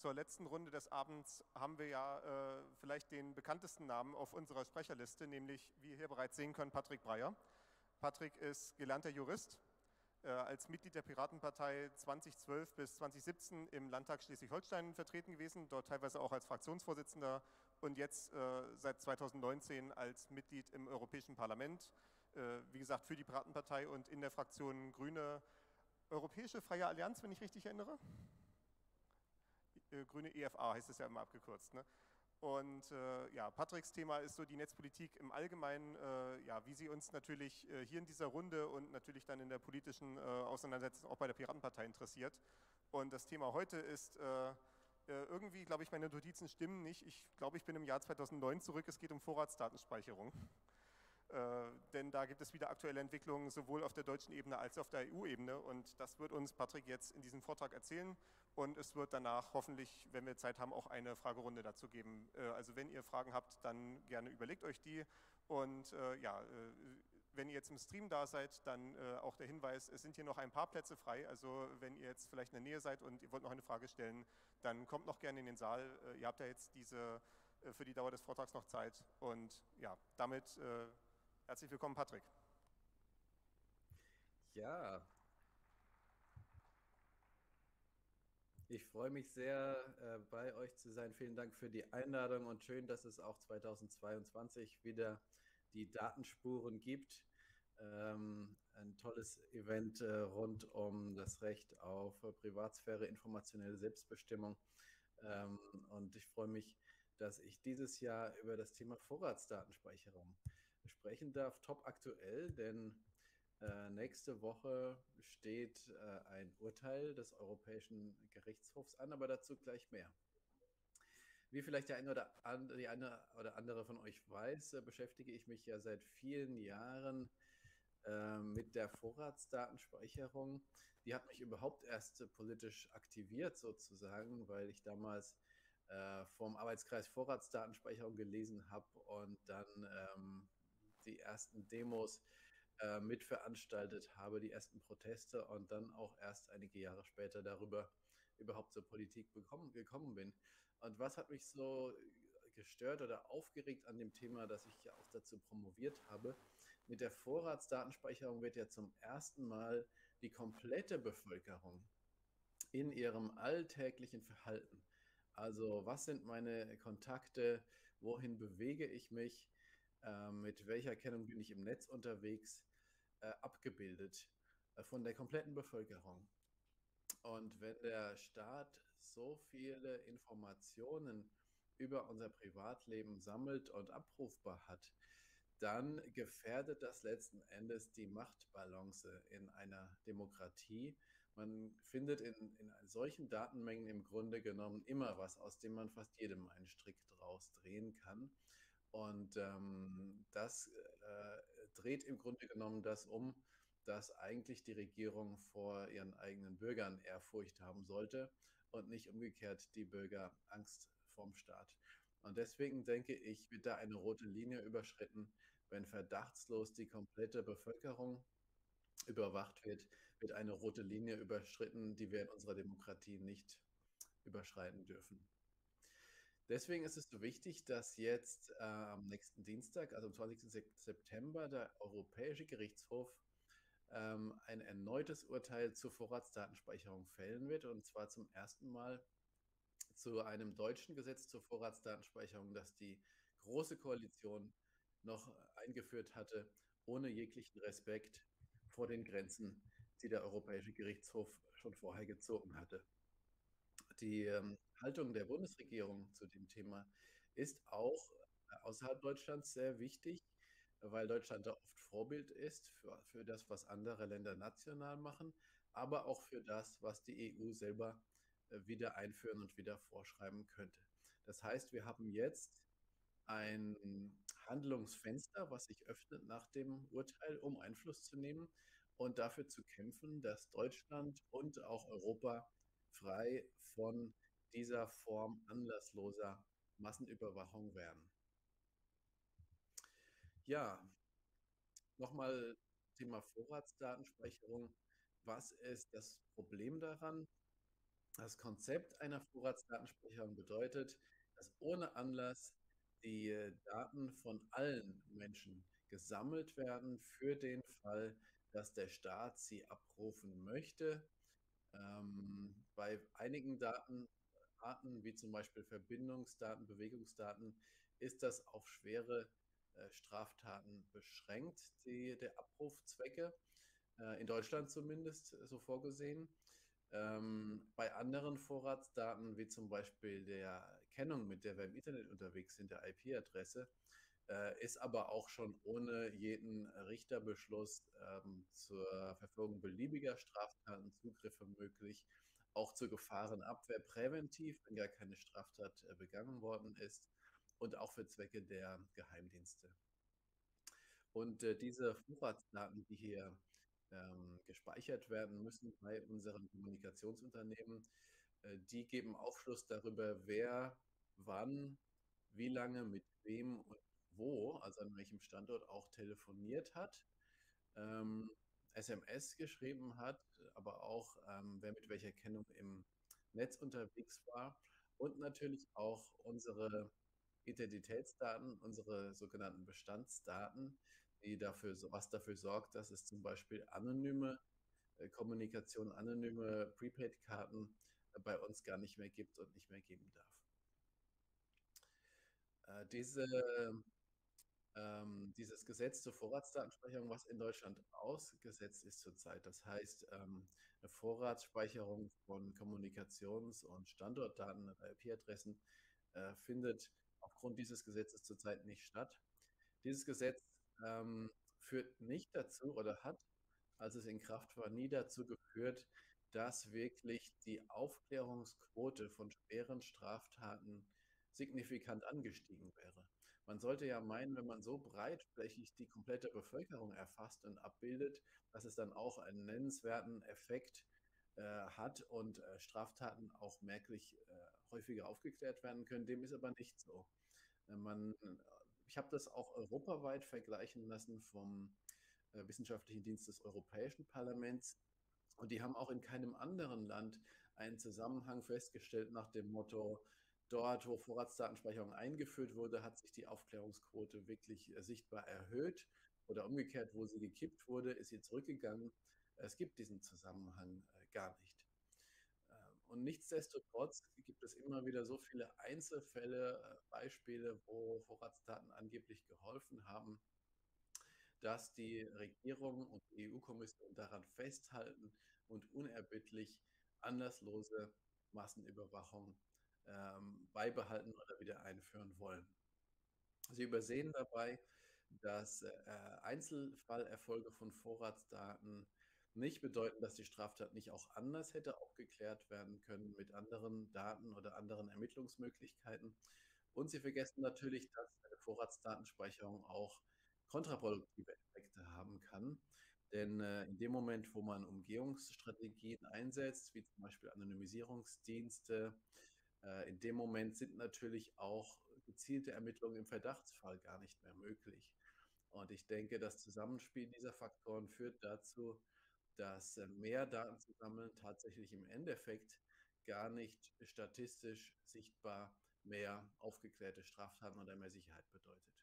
Zur letzten Runde des Abends haben wir ja vielleicht den bekanntesten Namen auf unserer Sprecherliste, nämlich, wie ihr hier bereits sehen könnt, Patrick Breyer. Patrick ist gelernter Jurist, als Mitglied der Piratenpartei 2012 bis 2017 im Landtag Schleswig-Holstein vertreten gewesen, dort teilweise auch als Fraktionsvorsitzender und jetzt seit 2019 als Mitglied im Europäischen Parlament. Wie gesagt, für die Piratenpartei und in der Fraktion Grüne Europäische Freie Allianz, wenn ich richtig erinnere. Grüne EFA heißt es ja immer abgekürzt. Ne? Und ja, Patricks Thema ist so die Netzpolitik im Allgemeinen, ja, wie sie uns natürlich hier in dieser Runde und natürlich dann in der politischen Auseinandersetzung auch bei der Piratenpartei interessiert. Und das Thema heute ist irgendwie, glaube ich, meine Notizen stimmen nicht. Ich glaube, ich bin im Jahr 2009 zurück. Es geht um Vorratsdatenspeicherung. Denn da gibt es wieder aktuelle Entwicklungen, sowohl auf der deutschen Ebene als auch auf der EU-Ebene. Und das wird uns Patrick jetzt in diesem Vortrag erzählen. Und es wird danach hoffentlich, wenn wir Zeit haben, auch eine Fragerunde dazu geben. Also wenn ihr Fragen habt, dann gerne überlegt euch die. Und ja, wenn ihr jetzt im Stream da seid, dann auch der Hinweis, es sind hier noch ein paar Plätze frei. Also wenn ihr jetzt vielleicht in der Nähe seid und ihr wollt noch eine Frage stellen, dann kommt noch gerne in den Saal. Ihr habt ja jetzt für die Dauer des Vortrags noch Zeit. Und ja, damit herzlich willkommen, Patrick. Ja, ich freue mich sehr, bei euch zu sein. Vielen Dank für die Einladung und schön, dass es auch 2022 wieder die Datenspuren gibt. Ein tolles Event rund um das Recht auf Privatsphäre, informationelle Selbstbestimmung. Und ich freue mich, dass ich dieses Jahr über das Thema Vorratsdatenspeicherung sprechen darf. Top aktuell, denn nächste Woche steht ein Urteil des Europäischen Gerichtshofs an, aber dazu gleich mehr. Wie vielleicht die eine oder andere von euch weiß, beschäftige ich mich ja seit vielen Jahren mit der Vorratsdatenspeicherung. Die hat mich überhaupt erst politisch aktiviert sozusagen, weil ich damals vom Arbeitskreis Vorratsdatenspeicherung gelesen habe und dann die ersten Demos mitveranstaltet habe, die ersten Proteste und dann auch erst einige Jahre später darüber überhaupt zur Politik gekommen bin. Und was hat mich so gestört oder aufgeregt an dem Thema, dass ich ja auch dazu promoviert habe? Mit der Vorratsdatenspeicherung wird ja zum ersten Mal die komplette Bevölkerung in ihrem alltäglichen Verhalten, also was sind meine Kontakte, wohin bewege ich mich, mit welcher Kennung bin ich im Netz unterwegs, abgebildet von der kompletten Bevölkerung. Und wenn der Staat so viele Informationen über unser Privatleben sammelt und abrufbar hat, dann gefährdet das letzten Endes die Machtbalance in einer Demokratie. Man findet in solchen Datenmengen im Grunde genommen immer was, aus dem man fast jedem einen Strick draus drehen kann. Und das dreht im Grunde genommen das um, dass eigentlich die Regierung vor ihren eigenen Bürgern Ehrfurcht haben sollte und nicht umgekehrt die Bürger Angst vorm Staat. Und deswegen denke ich, wird da eine rote Linie überschritten. Wenn verdachtslos die komplette Bevölkerung überwacht wird, wird eine rote Linie überschritten, die wir in unserer Demokratie nicht überschreiten dürfen. Deswegen ist es so wichtig, dass jetzt am nächsten Dienstag, also am 20. September, der Europäische Gerichtshof ein erneutes Urteil zur Vorratsdatenspeicherung fällen wird, und zwar zum ersten Mal zu einem deutschen Gesetz zur Vorratsdatenspeicherung, das die Große Koalition noch eingeführt hatte, ohne jeglichen Respekt vor den Grenzen, die der Europäische Gerichtshof schon vorher gezogen hatte. Die Haltung der Bundesregierung zu dem Thema ist auch außerhalb Deutschlands sehr wichtig, weil Deutschland da oft Vorbild ist für das, was andere Länder national machen, aber auch für das, was die EU selber wieder einführen und wieder vorschreiben könnte. Das heißt, wir haben jetzt ein Handlungsfenster, was sich öffnet nach dem Urteil, um Einfluss zu nehmen und dafür zu kämpfen, dass Deutschland und auch Europa frei von dieser Form anlassloser Massenüberwachung werden. Ja, nochmal Thema Vorratsdatenspeicherung. Was ist das Problem daran? Das Konzept einer Vorratsdatenspeicherung bedeutet, dass ohne Anlass die Daten von allen Menschen gesammelt werden für den Fall, dass der Staat sie abrufen möchte. Bei einigen Datenarten, wie zum Beispiel Verbindungsdaten, Bewegungsdaten, ist das auf schwere Straftaten beschränkt, der Abrufzwecke, in Deutschland zumindest so vorgesehen. Bei anderen Vorratsdaten, wie zum Beispiel der Kennung, mit der wir im Internet unterwegs sind, der IP-Adresse, ist aber auch schon ohne jeden Richterbeschluss zur Verfolgung beliebiger Straftaten Zugriffe möglich, auch zur Gefahrenabwehr präventiv, wenn gar keine Straftat begangen worden ist, und auch für Zwecke der Geheimdienste. Und diese Vorratsdaten, die hier gespeichert werden müssen bei unseren Kommunikationsunternehmen, die geben Aufschluss darüber, wer wann, wie lange, mit wem und wo, also an welchem Standort auch telefoniert hat, ähm, SMS geschrieben hat, aber auch wer mit welcher Kennung im Netz unterwegs war und natürlich auch unsere Identitätsdaten, unsere sogenannten Bestandsdaten, was dafür sorgt, dass es zum Beispiel anonyme Kommunikation, anonyme Prepaid-Karten bei uns gar nicht mehr gibt und nicht mehr geben darf. Dieses Gesetz zur Vorratsdatenspeicherung, was in Deutschland ausgesetzt ist zurzeit, das heißt eine Vorratsspeicherung von Kommunikations- und Standortdaten, IP-Adressen, findet aufgrund dieses Gesetzes zurzeit nicht statt. Dieses Gesetz führt nicht dazu oder hat, als es in Kraft war, nie dazu geführt, dass wirklich die Aufklärungsquote von schweren Straftaten signifikant angestiegen wäre. Man sollte ja meinen, wenn man so breitflächig die komplette Bevölkerung erfasst und abbildet, dass es dann auch einen nennenswerten Effekt hat und Straftaten auch merklich häufiger aufgeklärt werden können. Dem ist aber nicht so. Man, Ich habe das auch europaweit vergleichen lassen vom Wissenschaftlichen Dienst des Europäischen Parlaments. Und die haben auch in keinem anderen Land einen Zusammenhang festgestellt nach dem Motto, dort, wo Vorratsdatenspeicherung eingeführt wurde, hat sich die Aufklärungsquote wirklich sichtbar erhöht oder umgekehrt, wo sie gekippt wurde, ist sie zurückgegangen. Es gibt diesen Zusammenhang gar nicht. Und nichtsdestotrotz gibt es immer wieder so viele Einzelfälle, Beispiele, wo Vorratsdaten angeblich geholfen haben, dass die Regierung und die EU-Kommission daran festhalten und unerbittlich anlasslose Massenüberwachung beibehalten oder wieder einführen wollen. Sie übersehen dabei, dass Einzelfallerfolge von Vorratsdaten nicht bedeuten, dass die Straftat nicht auch anders hätte aufgeklärt werden können mit anderen Daten oder anderen Ermittlungsmöglichkeiten. Und sie vergessen natürlich, dass eine Vorratsdatenspeicherung auch kontraproduktive Effekte haben kann. Denn in dem Moment, wo man Umgehungsstrategien einsetzt, wie zum Beispiel Anonymisierungsdienste, in dem Moment sind natürlich auch gezielte Ermittlungen im Verdachtsfall gar nicht mehr möglich. Und ich denke, das Zusammenspiel dieser Faktoren führt dazu, dass mehr Daten zu sammeln tatsächlich im Endeffekt gar nicht statistisch sichtbar mehr aufgeklärte Straftaten oder mehr Sicherheit bedeutet.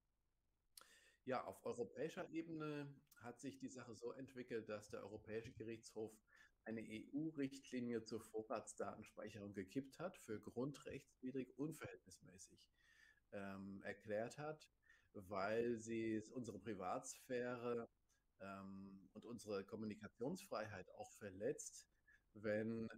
Ja, auf europäischer Ebene hat sich die Sache so entwickelt, dass der Europäische Gerichtshof eine EU-Richtlinie zur Vorratsdatenspeicherung gekippt hat, für grundrechtswidrig unverhältnismäßig erklärt hat, weil sie unsere Privatsphäre und unsere Kommunikationsfreiheit auch verletzt, wenn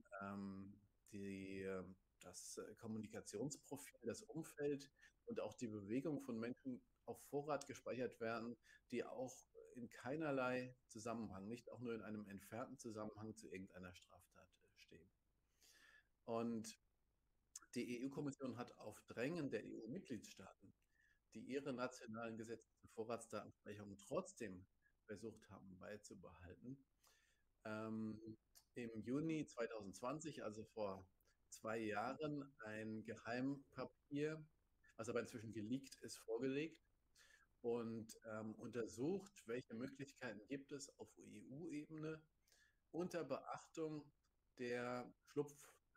das Kommunikationsprofil, das Umfeld und auch die Bewegung von Menschen auf Vorrat gespeichert werden, die auch in keinerlei Zusammenhang, nicht auch nur in einem entfernten Zusammenhang zu irgendeiner Straftat stehen. Und die EU-Kommission hat auf Drängen der EU-Mitgliedstaaten, die ihre nationalen Gesetze zur Vorratsdatenspeicherung trotzdem versucht haben beizubehalten, ähm, im Juni 2020, also vor 2 Jahren, ein Geheimpapier, was aber inzwischen geleakt ist, vorgelegt und untersucht, welche Möglichkeiten gibt es auf EU-Ebene unter Beachtung der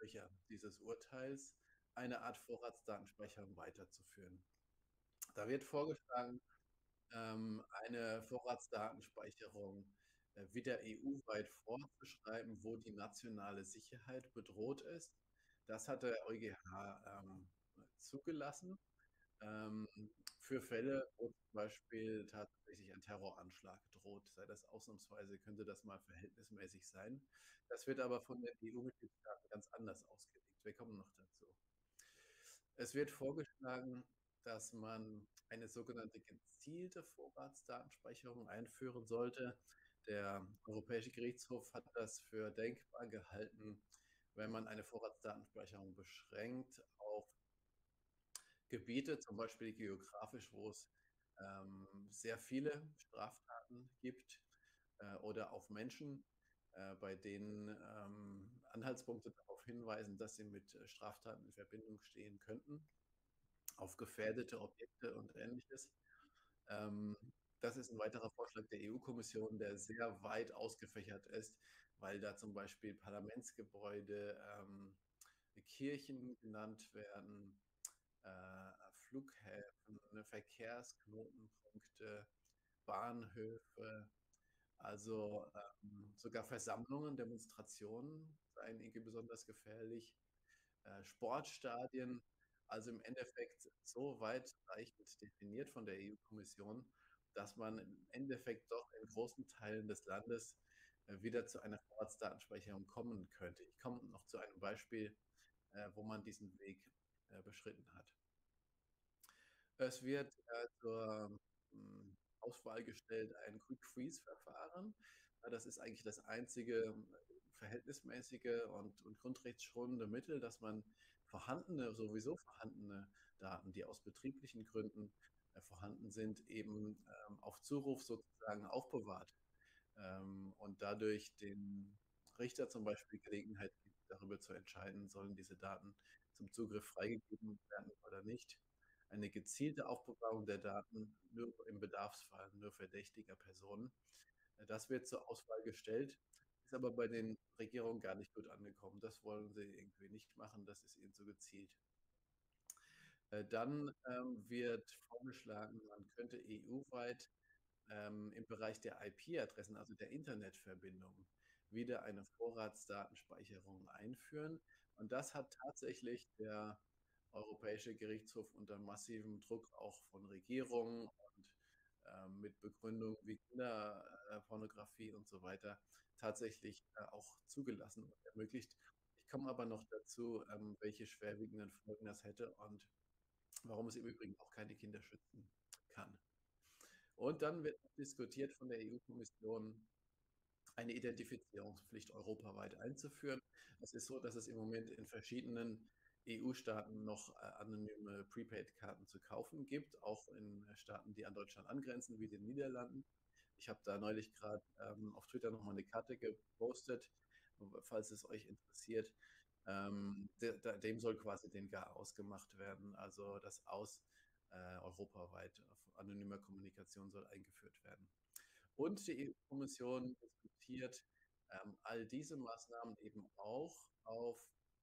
Aussprecher dieses Urteils, eine Art Vorratsdatenspeicherung weiterzuführen. Da wird vorgeschlagen, eine Vorratsdatenspeicherung wieder EU-weit vorzuschreiben, wo die nationale Sicherheit bedroht ist. Das hat der EuGH zugelassen ähm, für Fälle, wo zum Beispiel tatsächlich ein Terroranschlag droht. Sei das ausnahmsweise, könnte das mal verhältnismäßig sein. Das wird aber von den EU-Mitgliedstaaten ganz anders ausgelegt. Wir kommen noch dazu. Es wird vorgeschlagen, dass man eine sogenannte gezielte Vorratsdatenspeicherung einführen sollte. Der Europäische Gerichtshof hat das für denkbar gehalten, wenn man eine Vorratsdatenspeicherung beschränkt auf Gebiete, zum Beispiel geografisch, wo es sehr viele Straftaten gibt oder auf Menschen, bei denen Anhaltspunkte darauf hinweisen, dass sie mit Straftaten in Verbindung stehen könnten, auf gefährdete Objekte und ähnliches. Ähm, Das ist ein weiterer Vorschlag der EU-Kommission, der sehr weit ausgefächert ist, weil da zum Beispiel Parlamentsgebäude, Kirchen genannt werden, Flughäfen, ne, Verkehrsknotenpunkte, Bahnhöfe, also sogar Versammlungen, Demonstrationen seien irgendwie besonders gefährlich, Sportstadien, also im Endeffekt so weitreichend definiert von der EU-Kommission, dass man im Endeffekt doch in großen Teilen des Landes wieder zu einer Vorratsdatenspeicherung kommen könnte. Ich komme noch zu einem Beispiel, wo man diesen Weg beschritten hat. Es wird zur Auswahl gestellt ein Quick Freeze-Verfahren. Das ist eigentlich das einzige verhältnismäßige und grundrechtsschonende Mittel, dass man sowieso vorhandene Daten, die aus betrieblichen Gründen vorhanden sind, eben auf Zuruf sozusagen aufbewahrt und dadurch den Richter zum Beispiel Gelegenheit gibt, darüber zu entscheiden, sollen diese Daten zum Zugriff freigegeben werden oder nicht. Eine gezielte Aufbewahrung der Daten nur im Bedarfsfall, nur verdächtiger Personen. Das wird zur Auswahl gestellt, ist aber bei den Regierungen gar nicht gut angekommen. Das wollen sie irgendwie nicht machen, das ist ihnen zu gezielt. Dann wird vorgeschlagen, man könnte EU-weit im Bereich der IP-Adressen, also der Internetverbindung, wieder eine Vorratsdatenspeicherung einführen. Und das hat tatsächlich der Europäische Gerichtshof unter massivem Druck auch von Regierungen und mit Begründung wie Kinderpornografie und so weiter tatsächlich auch zugelassen und ermöglicht. Ich komme aber noch dazu, welche schwerwiegenden Folgen das hätte und warum es im Übrigen auch keine Kinder schützen kann. Und dann wird diskutiert von der EU-Kommission, eine Identifizierungspflicht europaweit einzuführen. Es ist so, dass es im Moment in verschiedenen EU-Staaten noch anonyme Prepaid-Karten zu kaufen gibt, auch in Staaten, die an Deutschland angrenzen, wie den Niederlanden. Ich habe da neulich gerade auf Twitter nochmal eine Karte gepostet, falls es euch interessiert. Dem soll quasi den Gar ausgemacht werden, also das Aus europaweit anonymer Kommunikation soll eingeführt werden. Und die EU-Kommission diskutiert all diese Maßnahmen eben auch auf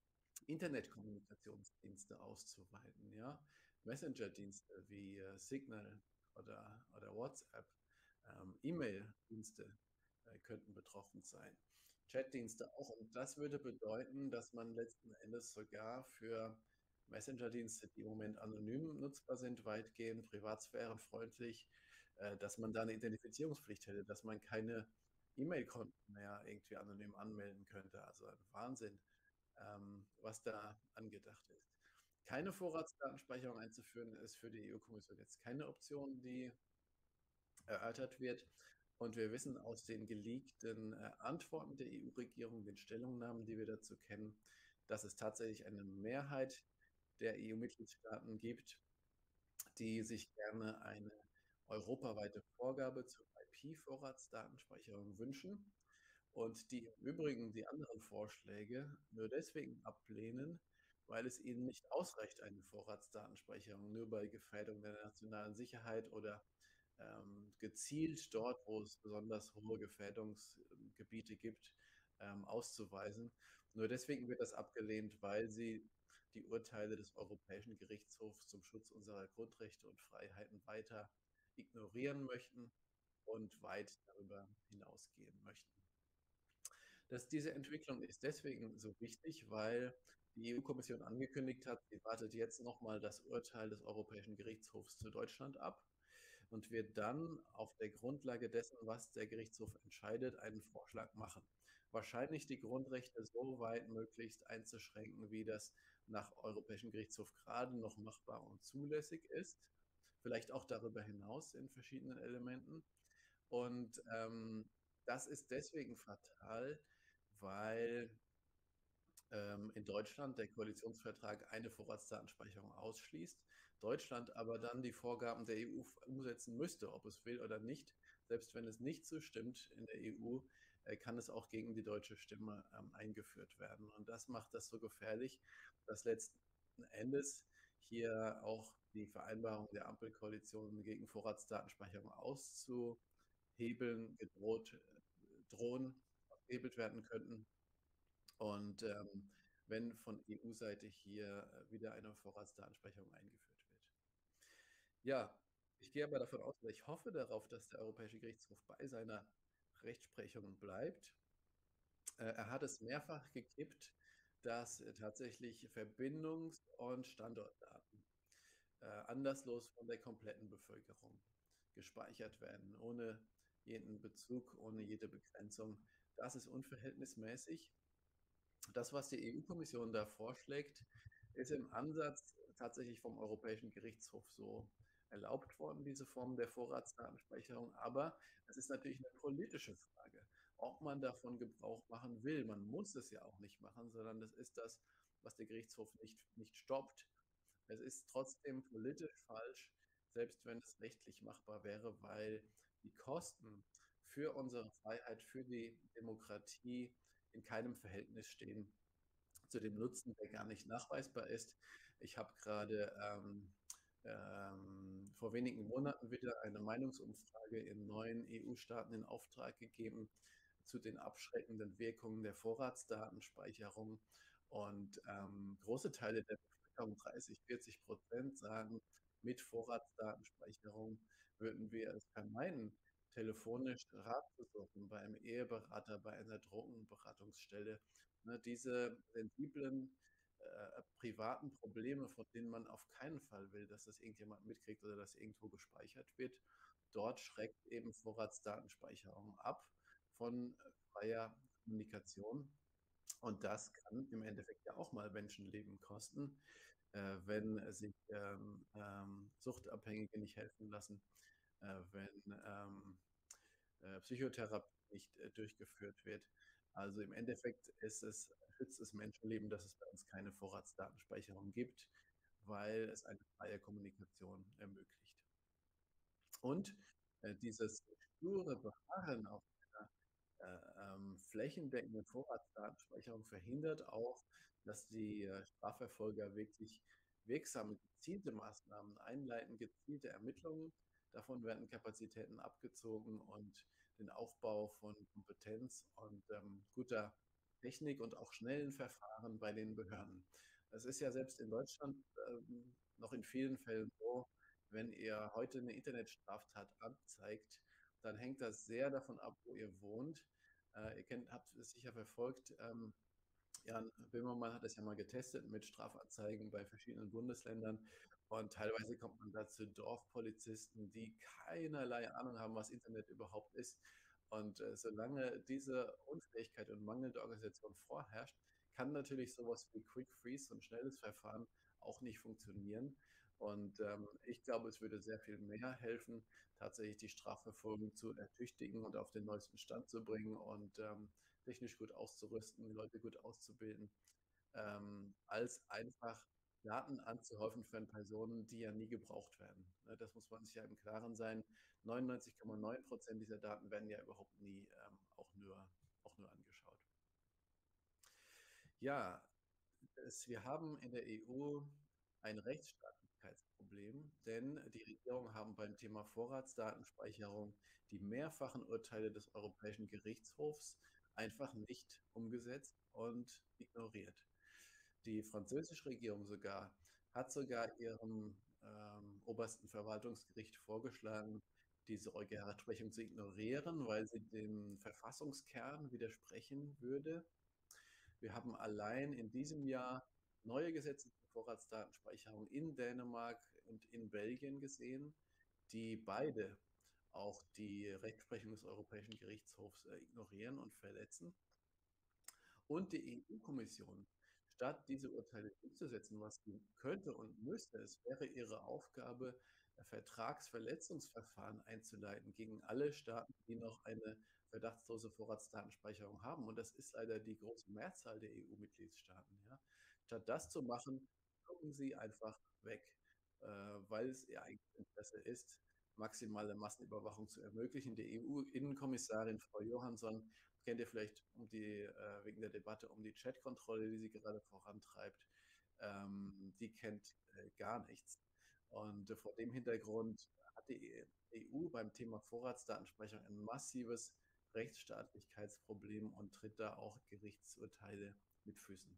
Internetkommunikationsdienste auszuweiten. Ja? Messenger-Dienste wie Signal oder WhatsApp, E-Mail-Dienste könnten betroffen sein. Chatdienste auch. Und das würde bedeuten, dass man letzten Endes sogar für Messenger-Dienste, die im Moment anonym nutzbar sind, weitgehend privatsphärenfreundlich, dass man da eine Identifizierungspflicht hätte, dass man keine E-Mail-Konten mehr irgendwie anonym anmelden könnte. Also ein Wahnsinn, was da angedacht ist. Keine Vorratsdatenspeicherung einzuführen, ist für die EU-Kommission jetzt keine Option, die erörtert wird. Und wir wissen aus den geleakten Antworten der EU-Regierung, den Stellungnahmen, die wir dazu kennen, dass es tatsächlich eine Mehrheit der EU-Mitgliedstaaten gibt, die sich gerne eine europaweite Vorgabe zur IP-Vorratsdatenspeicherung wünschen und die im Übrigen die anderen Vorschläge nur deswegen ablehnen, weil es ihnen nicht ausreicht, eine Vorratsdatenspeicherung nur bei Gefährdung der nationalen Sicherheit oder gezielt dort, wo es besonders hohe Gefährdungsgebiete gibt, auszuweisen. Nur deswegen wird das abgelehnt, weil sie die Urteile des Europäischen Gerichtshofs zum Schutz unserer Grundrechte und Freiheiten weiter ignorieren möchten und weit darüber hinausgehen möchten. Diese Entwicklung ist deswegen so wichtig, weil die EU-Kommission angekündigt hat, sie wartet jetzt nochmal das Urteil des Europäischen Gerichtshofs zu Deutschland ab und wird dann auf der Grundlage dessen, was der Gerichtshof entscheidet, einen Vorschlag machen. Wahrscheinlich die Grundrechte so weit möglichst einzuschränken, wie das nach Europäischem Gerichtshof gerade noch machbar und zulässig ist. Vielleicht auch darüber hinaus in verschiedenen Elementen. Und das ist deswegen fatal, weil in Deutschland der Koalitionsvertrag eine Vorratsdatenspeicherung ausschließt, Deutschland aber dann die Vorgaben der EU umsetzen müsste, ob es will oder nicht. Selbst wenn es nicht so stimmt in der EU, kann es auch gegen die deutsche Stimme eingeführt werden. Und das macht das so gefährlich, dass letzten Endes hier auch die Vereinbarung der Ampelkoalition gegen Vorratsdatenspeicherung auszuhebeln drohen, gehebelt werden könnten. Und wenn von EU-Seite hier wieder eine Vorratsdatenspeicherung eingeführt wird. Ja, ich gehe aber davon aus, oder ich hoffe darauf, dass der Europäische Gerichtshof bei seiner Rechtsprechung bleibt. Er hat es mehrfach gekippt, dass tatsächlich Verbindungs- und Standortdaten anderslos von der kompletten Bevölkerung gespeichert werden, ohne jeden Bezug, ohne jede Begrenzung. Das ist unverhältnismäßig. Das, was die EU-Kommission da vorschlägt, ist im Ansatz tatsächlich vom Europäischen Gerichtshof so erlaubt worden, diese Form der Vorratsdatenspeicherung. Aber es ist natürlich eine politische Frage, ob man davon Gebrauch machen will. Man muss es ja auch nicht machen, sondern das ist das, was der Gerichtshof nicht stoppt. Es ist trotzdem politisch falsch, selbst wenn es rechtlich machbar wäre, weil die Kosten für unsere Freiheit, für die Demokratie in keinem Verhältnis stehen zu dem Nutzen, der gar nicht nachweisbar ist. Ich habe gerade vor wenigen Monaten wieder eine Meinungsumfrage in 9 EU-Staaten in Auftrag gegeben zu den abschreckenden Wirkungen der Vorratsdatenspeicherung. Und große Teile der Bevölkerung, 30-40%, sagen, mit Vorratsdatenspeicherung würden wir es vermeiden, telefonisch Rat zu suchen beim Eheberater, bei einer Drogenberatungsstelle. Ne, diese sensiblen privaten Probleme, von denen man auf keinen Fall will, dass das irgendjemand mitkriegt oder dass irgendwo gespeichert wird, dort schreckt eben Vorratsdatenspeicherung ab von freier Kommunikation. Und das kann im Endeffekt ja auch mal Menschenleben kosten, wenn sich Suchtabhängige nicht helfen lassen, wenn Psychotherapie nicht durchgeführt wird. Also im Endeffekt schützt es Menschenleben, dass es bei uns keine Vorratsdatenspeicherung gibt, weil es eine freie Kommunikation ermöglicht. Und dieses sture Beharren auf einer flächendeckende Vorratsdatenspeicherung verhindert auch, dass die Strafverfolger wirklich wirksame, gezielte Maßnahmen einleiten, gezielte Ermittlungen. Davon werden Kapazitäten abgezogen und den Aufbau von Kompetenz und guter Technik und auch schnellen Verfahren bei den Behörden. Es ist ja selbst in Deutschland noch in vielen Fällen so, wenn ihr heute eine Internetstraftat anzeigt, dann hängt das sehr davon ab, wo ihr wohnt. Habt es sicher verfolgt. Jan Böhmermann hat das ja mal getestet mit Strafanzeigen bei verschiedenen Bundesländern. Und teilweise kommt man da zu Dorfpolizisten, die keinerlei Ahnung haben, was Internet überhaupt ist. Und solange diese Unfähigkeit und mangelnde Organisation vorherrscht, kann natürlich sowas wie Quick Freeze, so ein schnelles Verfahren, auch nicht funktionieren. Und ich glaube, es würde sehr viel mehr helfen, tatsächlich die Strafverfolgung zu ertüchtigen und auf den neuesten Stand zu bringen und technisch gut auszurüsten, die Leute gut auszubilden, als einfach Daten anzuhäufen von Personen, die ja nie gebraucht werden. Ne, das muss man sich ja im Klaren sein. 99,9% dieser Daten werden ja überhaupt nie auch nur angeschaut. Ja, wir haben in der EU ein Rechtsstaatlichkeitsproblem, denn die Regierungen haben beim Thema Vorratsdatenspeicherung die mehrfachen Urteile des Europäischen Gerichtshofs einfach nicht umgesetzt und ignoriert. Die französische Regierung hat sogar ihrem obersten Verwaltungsgericht vorgeschlagen, diese EuGH-Rechtsprechung zu ignorieren, weil sie dem Verfassungskern widersprechen würde. Wir haben allein in diesem Jahr neue Gesetze zur Vorratsdatenspeicherung in Dänemark und in Belgien gesehen, die beide auch die Rechtsprechung des Europäischen Gerichtshofs ignorieren und verletzen. Und die EU-Kommission, statt diese Urteile durchzusetzen, was sie könnte und müsste, es wäre ihre Aufgabe, Vertragsverletzungsverfahren einzuleiten gegen alle Staaten, die noch eine verdachtslose Vorratsdatenspeicherung haben. Und das ist leider die große Mehrzahl der EU-Mitgliedstaaten. Ja. Statt das zu machen, gucken sie einfach weg, weil es ihr eigenes Interesse ist, maximale Massenüberwachung zu ermöglichen. Die EU-Innenkommissarin Frau Johansson kennt ihr vielleicht wegen der Debatte um die Chatkontrolle, die sie gerade vorantreibt. Die kennt gar nichts. Und vor dem Hintergrund hat die EU beim Thema Vorratsdatenspeicherung ein massives Rechtsstaatlichkeitsproblem und tritt da auch Gerichtsurteile mit Füßen.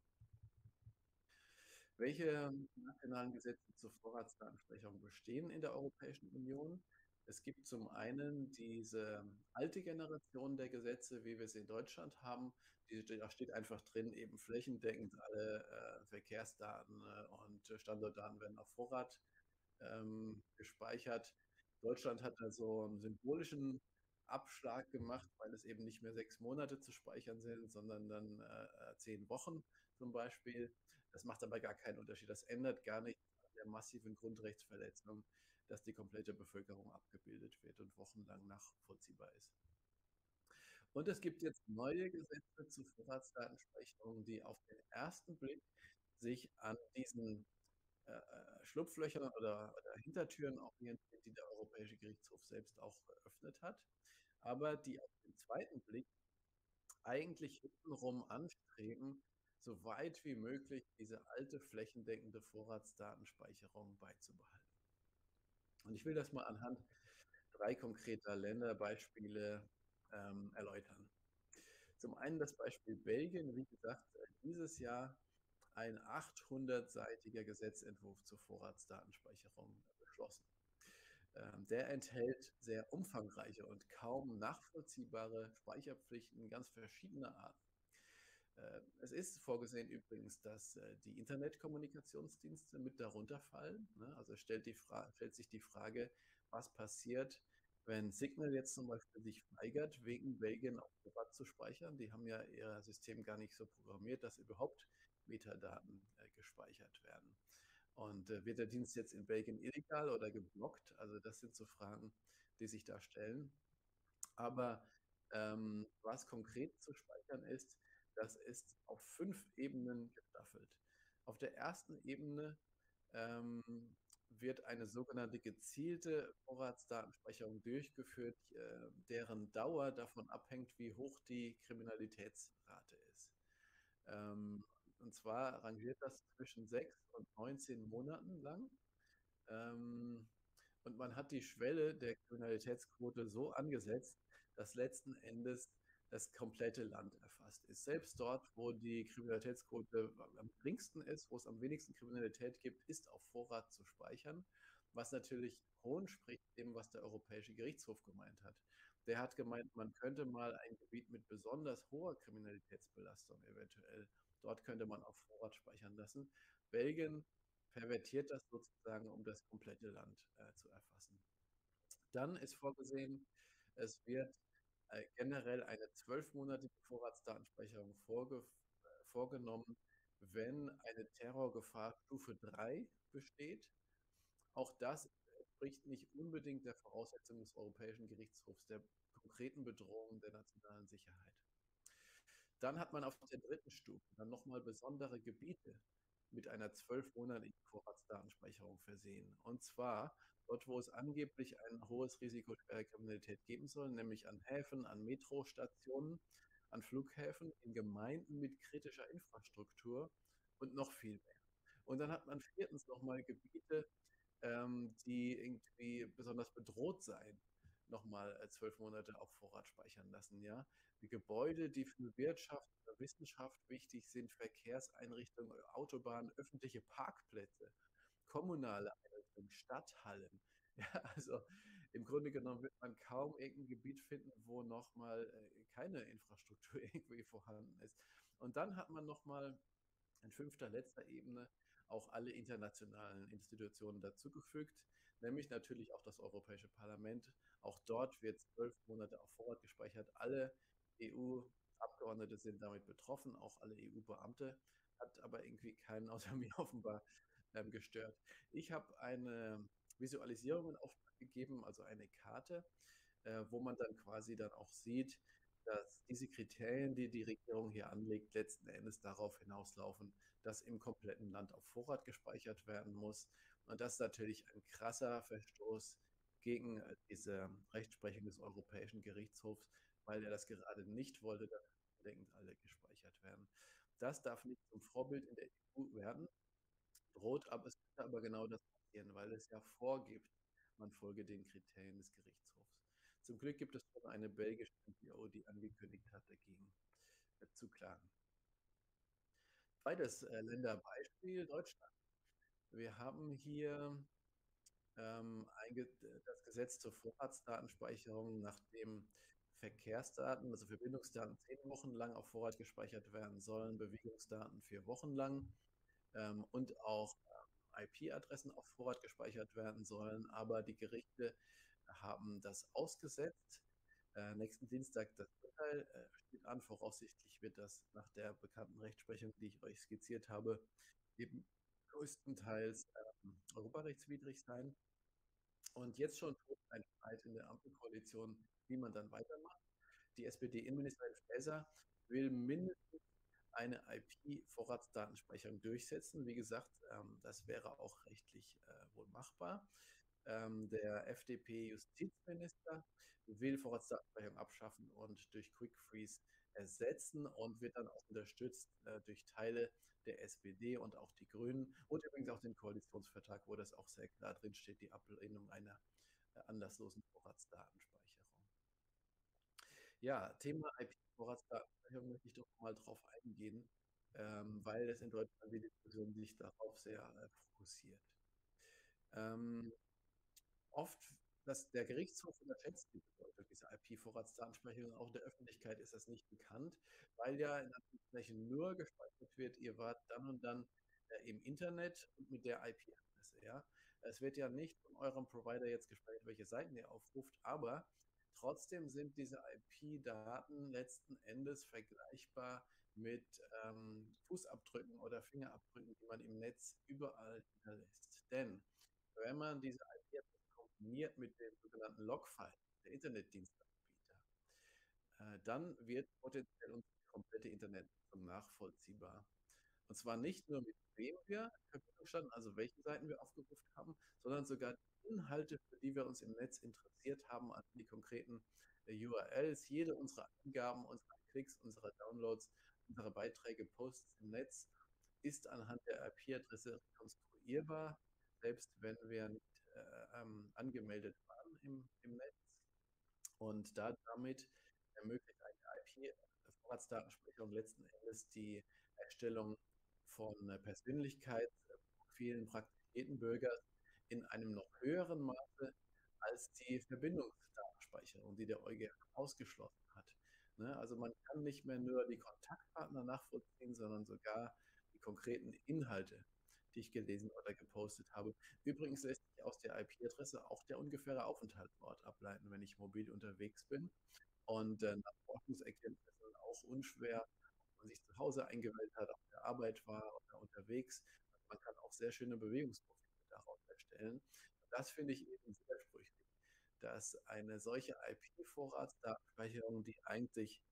Welche nationalen Gesetze zur Vorratsdatenspeicherung bestehen in der Europäischen Union? Es gibt zum einen diese alte Generation der Gesetze, wie wir sie in Deutschland haben. Da steht einfach drin, eben flächendeckend alle Verkehrsdaten und Standortdaten werden auf Vorrat gespeichert. Deutschland hat da so einen symbolischen Abschlag gemacht, weil es eben nicht mehr 6 Monate zu speichern sind, sondern dann 10 Wochen zum Beispiel. Das macht aber gar keinen Unterschied. Das ändert gar nichts an der massiven Grundrechtsverletzung, dass die komplette Bevölkerung abgebildet wird und wochenlang nachvollziehbar ist. Und es gibt jetzt neue Gesetze zur Vorratsdatenspeicherung, die auf den ersten Blick sich an diesen Schlupflöchern oder Hintertüren orientiert, die der Europäische Gerichtshof selbst auch geöffnet hat, aber die auf den zweiten Blick eigentlich hintenrum anstreben, so weit wie möglich diese alte flächendeckende Vorratsdatenspeicherung beizubehalten. Und ich will das mal anhand 3 konkreter Länderbeispiele erläutern. Zum einen das Beispiel Belgien, wie gesagt, dieses Jahr ein 800-seitiger Gesetzentwurf zur Vorratsdatenspeicherung beschlossen. Der enthält sehr umfangreiche und kaum nachvollziehbare Speicherpflichten ganz verschiedener Arten. Es ist vorgesehen übrigens, dass die Internetkommunikationsdienste mit darunter fallen. Ne? Also stellt sich die Frage, was passiert, wenn Signal jetzt zum Beispiel sich weigert, wegen Belgien auf Vorrat zu speichern. Die haben ja ihr System gar nicht so programmiert, dass überhaupt Metadaten gespeichert werden. Und wird der Dienst jetzt in Belgien illegal oder geblockt? Also das sind so Fragen, die sich da stellen. Aber was konkret zu speichern ist, das ist auf 5 Ebenen gestaffelt. Auf der ersten Ebene ähm, wird eine sogenannte gezielte Vorratsdatenspeicherung durchgeführt, deren Dauer davon abhängt, wie hoch die Kriminalitätsrate ist. Und zwar rangiert das zwischen 6 und 19 Monaten lang. Und man hat die Schwelle der Kriminalitätsquote so angesetzt, dass letzten Endes das komplette Land erfasst ist. Selbst dort, wo die Kriminalitätsquote am geringsten ist, wo es am wenigsten Kriminalität gibt, ist auf Vorrat zu speichern, was natürlich Hohn spricht dem, was der Europäische Gerichtshof gemeint hat. Der hat gemeint, man könnte mal ein Gebiet mit besonders hoher Kriminalitätsbelastung eventuell, dort könnte man auf Vorrat speichern lassen. Belgien pervertiert das sozusagen, um das komplette Land zu erfassen. Dann ist vorgesehen, es wird generell eine 12-monatige Vorratsdatenspeicherung vorgenommen, wenn eine Terrorgefahr Stufe 3 besteht. Auch das entspricht nicht unbedingt der Voraussetzung des Europäischen Gerichtshofs der konkreten Bedrohung der nationalen Sicherheit. Dann hat man auf der dritten Stufe dann nochmal besondere Gebiete mit einer 12-monatigen Vorratsdatenspeicherung versehen. Und zwar dort, wo es angeblich ein hohes Risiko schwerer Kriminalität geben soll, nämlich an Häfen, an Metrostationen, an Flughäfen, in Gemeinden mit kritischer Infrastruktur und noch viel mehr. Und dann hat man viertens nochmal Gebiete, die irgendwie besonders bedroht seien, nochmal 12 Monate auf Vorrat speichern lassen. Ja? Die Gebäude, die für Wirtschaft oder Wissenschaft wichtig sind, Verkehrseinrichtungen, Autobahnen, öffentliche Parkplätze, kommunale Einrichtungen, Stadthallen. Ja, also im Grunde genommen wird man kaum irgendein Gebiet finden, wo nochmal keine Infrastruktur irgendwie vorhanden ist. Und dann hat man nochmal in fünfter, letzter Ebene auch alle internationalen Institutionen dazugefügt, nämlich natürlich auch das Europäische Parlament. Auch dort wird 12 Monate auf Vorrat gespeichert. Alle EU-Abgeordnete sind damit betroffen, auch alle EU-Beamte, hat aber irgendwie keinen außer mir offenbar gestört. Ich habe eine Visualisierung in Auftrag gegeben, also eine Karte, wo man dann quasi dann auch sieht, dass diese Kriterien, die die Regierung hier anlegt, letzten Endes darauf hinauslaufen, dass im kompletten Land auf Vorrat gespeichert werden muss. Und das ist natürlich ein krasser Verstoß gegen diese Rechtsprechung des Europäischen Gerichtshofs, weil er das gerade nicht wollte, dass unbedingt alle gespeichert werden. Das darf nicht zum Vorbild in der EU werden, droht, aber es könnte aber genau das passieren, weil es ja vorgibt, man folge den Kriterien des Gerichtshofs. Zum Glück gibt es schon eine belgische NGO, die angekündigt hat, dagegen zu klagen. Zweites Länderbeispiel, Deutschland. Wir haben hier das Gesetz zur Vorratsdatenspeicherung, nachdem Verkehrsdaten, also Verbindungsdaten 10 Wochen lang auf Vorrat gespeichert werden sollen, Bewegungsdaten 4 Wochen lang und auch IP-Adressen auf Vorrat gespeichert werden sollen. Aber die Gerichte haben das ausgesetzt. Nächsten Dienstag das Urteil steht an. Voraussichtlich wird das nach der bekannten Rechtsprechung, die ich euch skizziert habe, eben größtenteils europarechtswidrig sein. Und jetzt schon tobt ein Streit in der Ampelkoalition, wie man dann weitermacht. Die SPD-Innenministerin Faeser will mindestens eine IP-Vorratsdatenspeicherung durchsetzen. Wie gesagt, das wäre auch rechtlich wohl machbar. Der FDP-Justizminister will Vorratsdatenspeicherung abschaffen und durch Quick Freeze ersetzen und wird dann auch unterstützt durch Teile der SPD und auch die Grünen und übrigens auch den Koalitionsvertrag, wo das auch sehr klar drin steht, die Ablehnung einer anlasslosen Vorratsdatenspeicherung. Ja, Thema IP-Vorratsdatenspeicherung möchte ich doch mal drauf eingehen, weil es in Deutschland die Diskussion sich darauf sehr fokussiert. Ähm, oft, dass der Gerichtshof unterschätzt die Bedeutung dieser IP-Vorratsdatenspeicherung. Auch der Öffentlichkeit ist das nicht bekannt, weil ja in Anführungszeichen nur gespeichert wird, ihr wart dann und dann im Internet und mit der IP-Adresse. Ja? Es wird ja nicht von eurem Provider jetzt gespeichert, welche Seiten ihr aufruft, aber trotzdem sind diese IP-Daten letzten Endes vergleichbar mit Fußabdrücken oder Fingerabdrücken, die man im Netz überall hinterlässt. Denn wenn man diese IP-Adresse kombiniert mit dem sogenannten Logfile der Internetdienstanbieter, dann wird potenziell unsere komplette Internetnutzung nachvollziehbar. Und zwar nicht nur mit wem wir in Verbindung standen, also welche Seiten wir aufgerufen haben, sondern sogar die Inhalte, für die wir uns im Netz interessiert haben, also die konkreten URLs, jede unserer Angaben, unserer Klicks, unserer Downloads, unsere Beiträge, Posts im Netz ist anhand der IP-Adresse rekonstruierbar, selbst wenn wir nicht angemeldet waren im Netz. Und damit ermöglicht eine IP-Vorratsdatenspeicherung letzten Endes die Erstellung von Persönlichkeitsprofilen praktisch jeden Bürgers in einem noch höheren Maße als die Verbindungsdatenspeicherung, die der EuGH ausgeschlossen hat. Ne? Also man kann nicht mehr nur die Kontaktpartner nachvollziehen, sondern sogar die konkreten Inhalte, die ich gelesen oder gepostet habe. Übrigens lässt sich aus der IP-Adresse auch der ungefähre Aufenthaltsort ableiten, wenn ich mobil unterwegs bin. Und nach Forschungserkenntnissen auch unschwer, ob man sich zu Hause eingewählt hat, auf der Arbeit war oder unterwegs. Also man kann auch sehr schöne Bewegungsprofile daraus erstellen. Und das finde ich eben widersprüchlich, dass eine solche IP-Vorratsdatenspeicherung, die eigentlich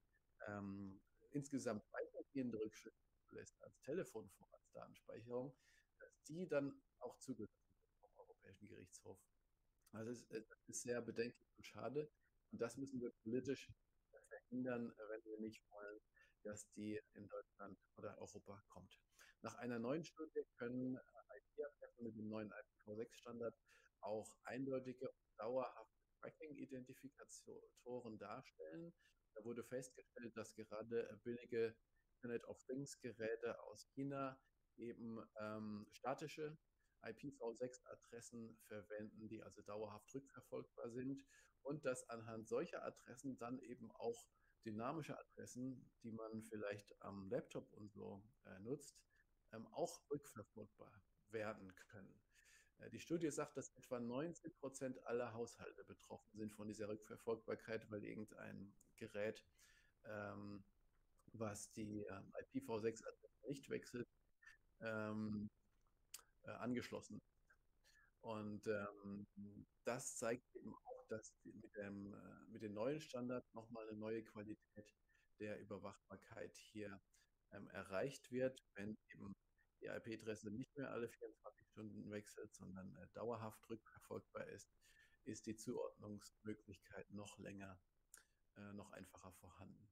insgesamt weitergehende Rückschlüsse lässt als Telefonvorratsdatenspeicherung, dass die dann auch zugelassen wird vom Europäischen Gerichtshof. Also das ist sehr bedenklich und schade. Und das müssen wir politisch verhindern, wenn wir nicht wollen, dass die in Deutschland oder Europa kommt. Nach einer neuen Studie können IP-Adressen mit dem neuen IPv6-Standard auch eindeutige und dauerhafte Tracking-Identifikatoren darstellen. Da wurde festgestellt, dass gerade billige Internet of Things-Geräte aus China eben statische IPv6-Adressen verwenden, die also dauerhaft rückverfolgbar sind und dass anhand solcher Adressen dann eben auch dynamische Adressen, die man vielleicht am Laptop und so nutzt, auch rückverfolgbar werden können. Die Studie sagt, dass etwa 90% aller Haushalte betroffen sind von dieser Rückverfolgbarkeit, weil irgendein Gerät, ähm, was die IPv6-Adresse nicht wechselt, ähm, angeschlossen. Und das zeigt eben auch, dass mit dem neuen Standard nochmal eine neue Qualität der Überwachbarkeit hier erreicht wird, wenn eben die IP-Adresse nicht mehr alle 24 Stunden wechselt, sondern dauerhaft rückverfolgbar ist die Zuordnungsmöglichkeit noch länger, noch einfacher vorhanden.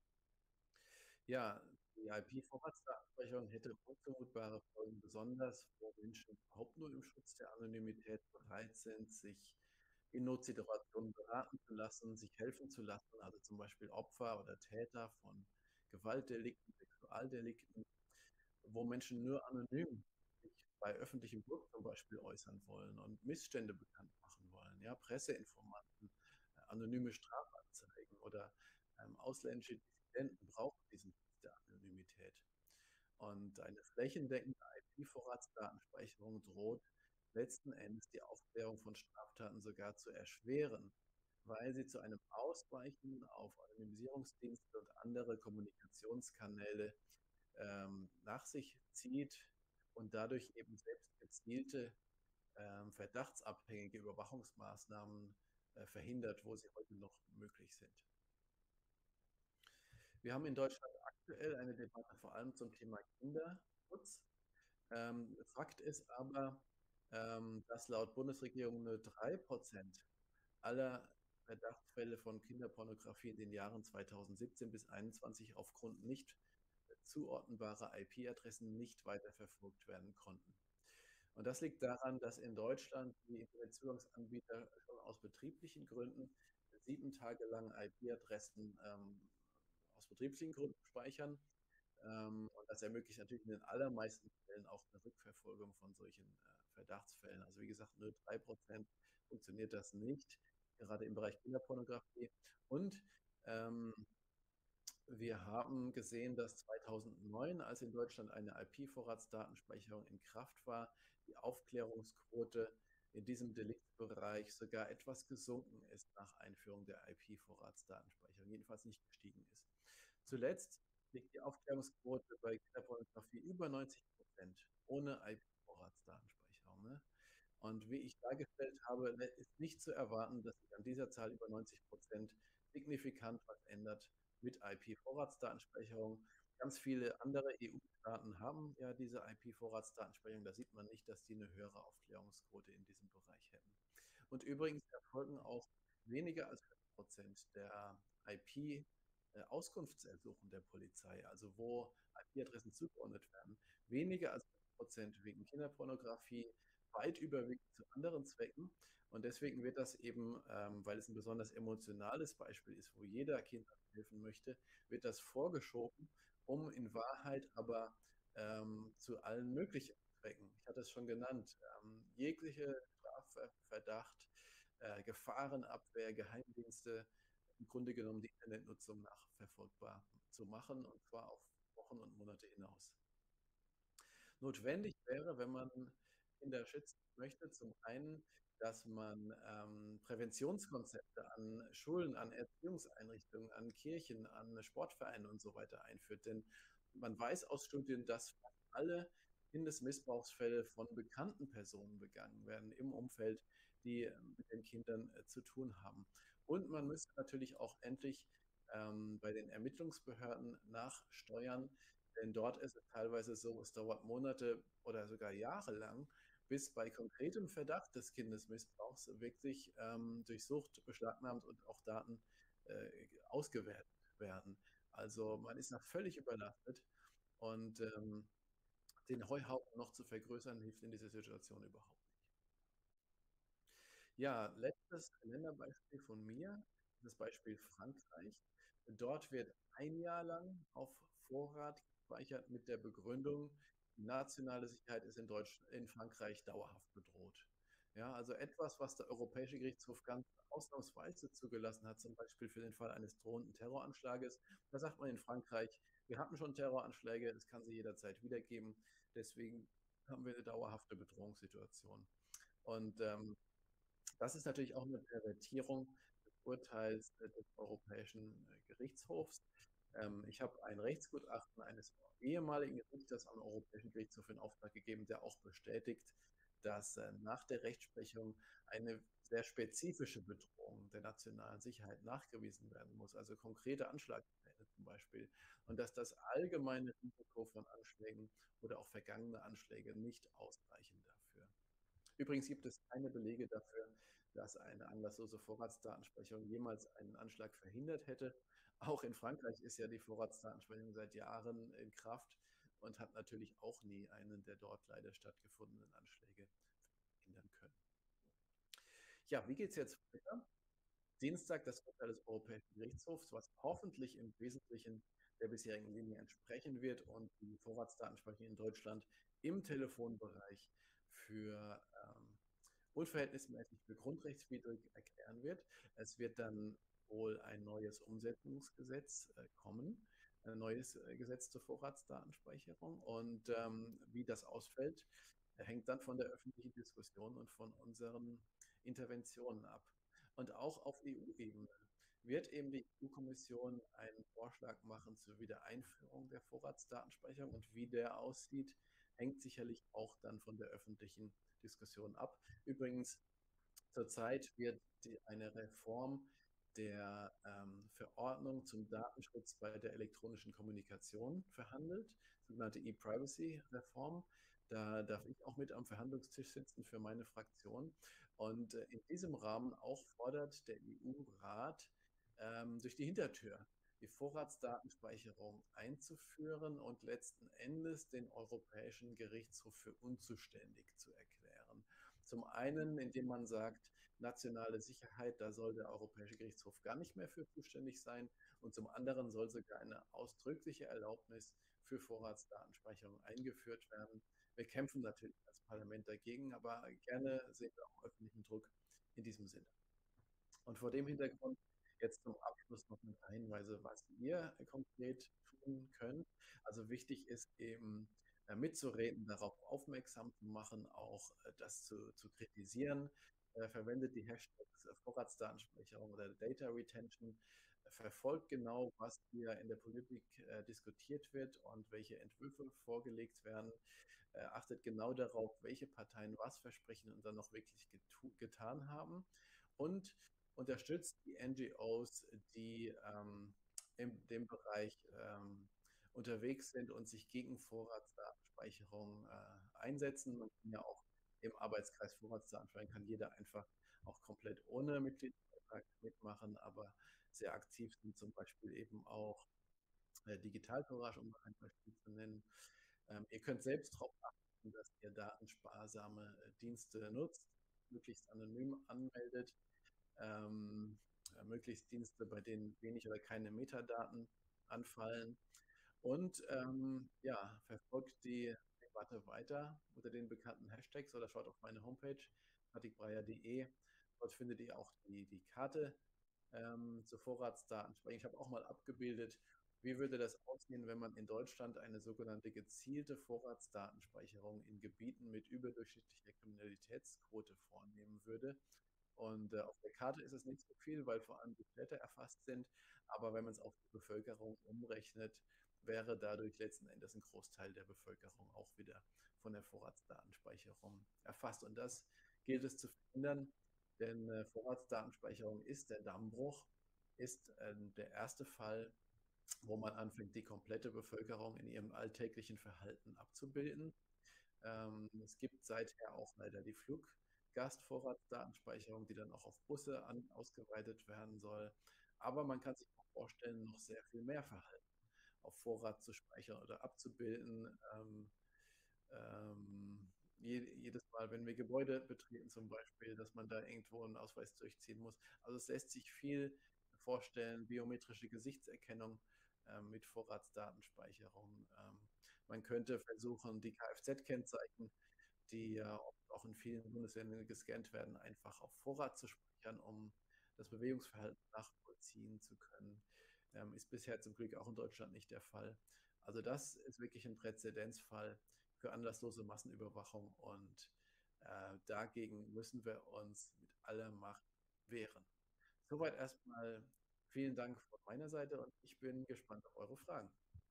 Ja, die IP-Vorratsdatenspeicherung hätte unzumutbare Folgen, besonders wo Menschen überhaupt nur im Schutz der Anonymität bereit sind, sich in Notsituationen beraten zu lassen, sich helfen zu lassen, also zum Beispiel Opfer oder Täter von Gewaltdelikten, Sexualdelikten, wo Menschen nur anonym sich bei öffentlichem Druck zum Beispiel äußern wollen und Missstände bekannt machen wollen, ja, Presseinformanten, anonyme Strafanzeigen oder ausländische Dissidenten brauchen diesen Schutz der Anonymität. Und eine flächendeckende IP-Vorratsdatenspeicherung droht letzten Endes die Aufklärung von Straftaten sogar zu erschweren, weil sie zu einem Ausweichen auf Anonymisierungsdienste und andere Kommunikationskanäle nach sich zieht und dadurch eben selbst gezielte, verdachtsabhängige Überwachungsmaßnahmen verhindert, wo sie heute noch möglich sind. Wir haben in Deutschland aktuell eine Debatte vor allem zum Thema Kinderschutz. Fakt ist aber, dass laut Bundesregierung nur 3% aller Verdachtsfälle von Kinderpornografie in den Jahren 2017 bis 2021 aufgrund nicht zuordnenbarer IP-Adressen nicht weiterverfolgt werden konnten. Und das liegt daran, dass in Deutschland die Internetzugangsanbieter schon aus betrieblichen Gründen 7 Tage lang IP-Adressen aus betrieblichen Gründen speichern. Und das ermöglicht natürlich in den allermeisten Fällen auch eine Rückverfolgung von solchen Verdachtsfällen. Also wie gesagt, nur 3% funktioniert das nicht, gerade im Bereich Kinderpornografie. Und ähm, wir haben gesehen, dass 2009, als in Deutschland eine IP-Vorratsdatenspeicherung in Kraft war, die Aufklärungsquote in diesem Deliktsbereich sogar etwas gesunken ist nach Einführung der IP-Vorratsdatenspeicherung, jedenfalls nicht gestiegen ist. Zuletzt liegt die Aufklärungsquote bei Kinderpornografie über 90% ohne IP-Vorratsdatenspeicherung. Ne? Und wie ich dargestellt habe, ist nicht zu erwarten, dass sich an dieser Zahl über 90% signifikant was ändert mit IP-Vorratsdatenspeicherung. Ganz viele andere EU-Staaten haben ja diese IP-Vorratsdatenspeicherung. Da sieht man nicht, dass die eine höhere Aufklärungsquote in diesem Bereich hätten. Und übrigens erfolgen auch weniger als 5% der IP-Auskunftsersuchen der Polizei, also wo IP-Adressen zugeordnet werden, weniger als 5% wegen Kinderpornografie, weit überwiegend zu anderen Zwecken. Und deswegen wird das eben, weil es ein besonders emotionales Beispiel ist, wo jeder Kindern helfen möchte, wird das vorgeschoben, um in Wahrheit aber zu allen möglichen Zwecken, ich hatte es schon genannt, jegliche Strafverdacht, Gefahrenabwehr, Geheimdienste, im Grunde genommen die Internetnutzung nachverfolgbar zu machen, und zwar auf Wochen und Monate hinaus. Notwendig wäre, wenn man Kinder schützen möchte, zum einen, dass man Präventionskonzepte an Schulen, an Erziehungseinrichtungen, an Kirchen, an Sportvereinen und so weiter einführt. Denn man weiß aus Studien, dass fast alle Kindesmissbrauchsfälle von bekannten Personen begangen werden im Umfeld, die mit den Kindern zu tun haben. Und man müsste natürlich auch endlich bei den Ermittlungsbehörden nachsteuern, denn dort ist es teilweise so, es dauert Monate oder sogar Jahre lang, bis bei konkretem Verdacht des Kindesmissbrauchs wirklich durchsucht, beschlagnahmt und auch Daten ausgewertet werden. Also man ist noch völlig überlastet und den Heuhaufen noch zu vergrößern, hilft in dieser Situation überhaupt nicht. Ja, letztes Länderbeispiel von mir, das Beispiel Frankreich. Dort wird ein Jahr lang auf Vorrat gespeichert mit der Begründung, die nationale Sicherheit ist in Frankreich dauerhaft bedroht. Ja, also etwas, was der Europäische Gerichtshof ganz ausnahmsweise zugelassen hat, zum Beispiel für den Fall eines drohenden Terroranschlages. Da sagt man in Frankreich, wir hatten schon Terroranschläge, es kann sie jederzeit wiedergeben, deswegen haben wir eine dauerhafte Bedrohungssituation. Und das ist natürlich auch eine Pervertierung des Urteils des Europäischen Gerichtshofs. Ich habe ein Rechtsgutachten eines ehemaligen Richters am Europäischen Gerichtshof in Auftrag gegeben, der auch bestätigt, dass nach der Rechtsprechung eine sehr spezifische Bedrohung der nationalen Sicherheit nachgewiesen werden muss, also konkrete Anschlagspläne zum Beispiel, und dass das allgemeine Risiko von Anschlägen oder auch vergangene Anschläge nicht ausreichen dafür. Übrigens gibt es keine Belege dafür, dass eine anlasslose Vorratsdatenspeicherung jemals einen Anschlag verhindert hätte. Auch in Frankreich ist ja die Vorratsdatenspeicherung seit Jahren in Kraft und hat natürlich auch nie einen der dort leider stattgefundenen Anschläge verhindern können. Ja, wie geht es jetzt weiter? Dienstag das Urteil des Europäischen Gerichtshofs, was hoffentlich im Wesentlichen der bisherigen Linie entsprechen wird und die Vorratsdatenspeicherung in Deutschland im Telefonbereich für unverhältnismäßig für grundrechtswidrig erklären wird. Es wird dann wohl ein neues Umsetzungsgesetz kommen, ein neues Gesetz zur Vorratsdatenspeicherung. Und wie das ausfällt, hängt dann von der öffentlichen Diskussion und von unseren Interventionen ab. Und auch auf EU-Ebene wird eben die EU-Kommission einen Vorschlag machen zur Wiedereinführung der Vorratsdatenspeicherung. Und wie der aussieht, hängt sicherlich auch dann von der öffentlichen Diskussion ab. Übrigens, zurzeit wird eine Reform der Verordnung zum Datenschutz bei der elektronischen Kommunikation verhandelt, sogenannte E-Privacy-Reform. Da darf ich auch mit am Verhandlungstisch sitzen für meine Fraktion. Und in diesem Rahmen auch fordert der EU-Rat durch die Hintertür die Vorratsdatenspeicherung einzuführen und letzten Endes den Europäischen Gerichtshof für unzuständig zu erklären. Zum einen, indem man sagt, nationale Sicherheit, da soll der Europäische Gerichtshof gar nicht mehr für zuständig sein. Und zum anderen soll sogar eine ausdrückliche Erlaubnis für Vorratsdatenspeicherung eingeführt werden. Wir kämpfen natürlich als Parlament dagegen, aber gerne sehen wir auch öffentlichen Druck in diesem Sinne. Und vor dem Hintergrund jetzt zum Abschluss noch ein paar Hinweise, was ihr konkret tun könnt. Also wichtig ist eben mitzureden, darauf aufmerksam zu machen, auch das zu kritisieren. Verwendet die Hashtags Vorratsdatenspeicherung oder Data Retention. Verfolgt genau, was hier in der Politik diskutiert wird und welche Entwürfe vorgelegt werden. Achtet genau darauf, welche Parteien was versprechen und dann noch wirklich getan haben. Und unterstützt die NGOs, die in dem Bereich unterwegs sind und sich gegen Vorratsdatenspeicherung einsetzen. Man kann ja auch im Arbeitskreis Vorratsdatenspeicherung kann jeder einfach auch komplett ohne Mitgliedsbeitrag mitmachen, aber sehr aktiv sind zum Beispiel eben auch Digital Courage, um ein Beispiel zu nennen. Ihr könnt selbst darauf achten, dass ihr datensparsame Dienste nutzt, möglichst anonym anmeldet, ähm, möglichst Dienste, bei denen wenig oder keine Metadaten anfallen. Und ja, verfolgt die Debatte weiter unter den bekannten Hashtags oder schaut auf meine Homepage patrickbreyer.de. Dort findet ihr auch die Karte zur Vorratsdatenspeicherung. Ich habe auch mal abgebildet, wie würde das aussehen, wenn man in Deutschland eine sogenannte gezielte Vorratsdatenspeicherung in Gebieten mit überdurchschnittlicher Kriminalitätsquote vornehmen würde. Und auf der Karte ist es nicht so viel, weil vor allem die Städte erfasst sind. Aber wenn man es auf die Bevölkerung umrechnet, wäre dadurch letzten Endes ein Großteil der Bevölkerung auch wieder von der Vorratsdatenspeicherung erfasst. Und das gilt es zu verhindern, denn Vorratsdatenspeicherung ist der Dammbruch, ist der erste Fall, wo man anfängt, die komplette Bevölkerung in ihrem alltäglichen Verhalten abzubilden. Es gibt seither auch leider die Fluggastvorratsdatenspeicherung, die dann auch auf Busse ausgeweitet werden soll. Aber man kann sich auch vorstellen, noch sehr viel mehr Verhalten auf Vorrat zu speichern oder abzubilden. jedes Mal, wenn wir Gebäude betreten zum Beispiel, dass man da irgendwo einen Ausweis durchziehen muss. Also es lässt sich viel vorstellen, biometrische Gesichtserkennung mit Vorratsdatenspeicherung. Man könnte versuchen, die Kfz-Kennzeichen, die ja oft auch in vielen Bundesländern gescannt werden, einfach auf Vorrat zu speichern, um das Bewegungsverhalten nachvollziehen zu können. Ist bisher zum Glück auch in Deutschland nicht der Fall. Also das ist wirklich ein Präzedenzfall für anlasslose Massenüberwachung und dagegen müssen wir uns mit aller Macht wehren. Soweit erstmal vielen Dank von meiner Seite und ich bin gespannt auf eure Fragen.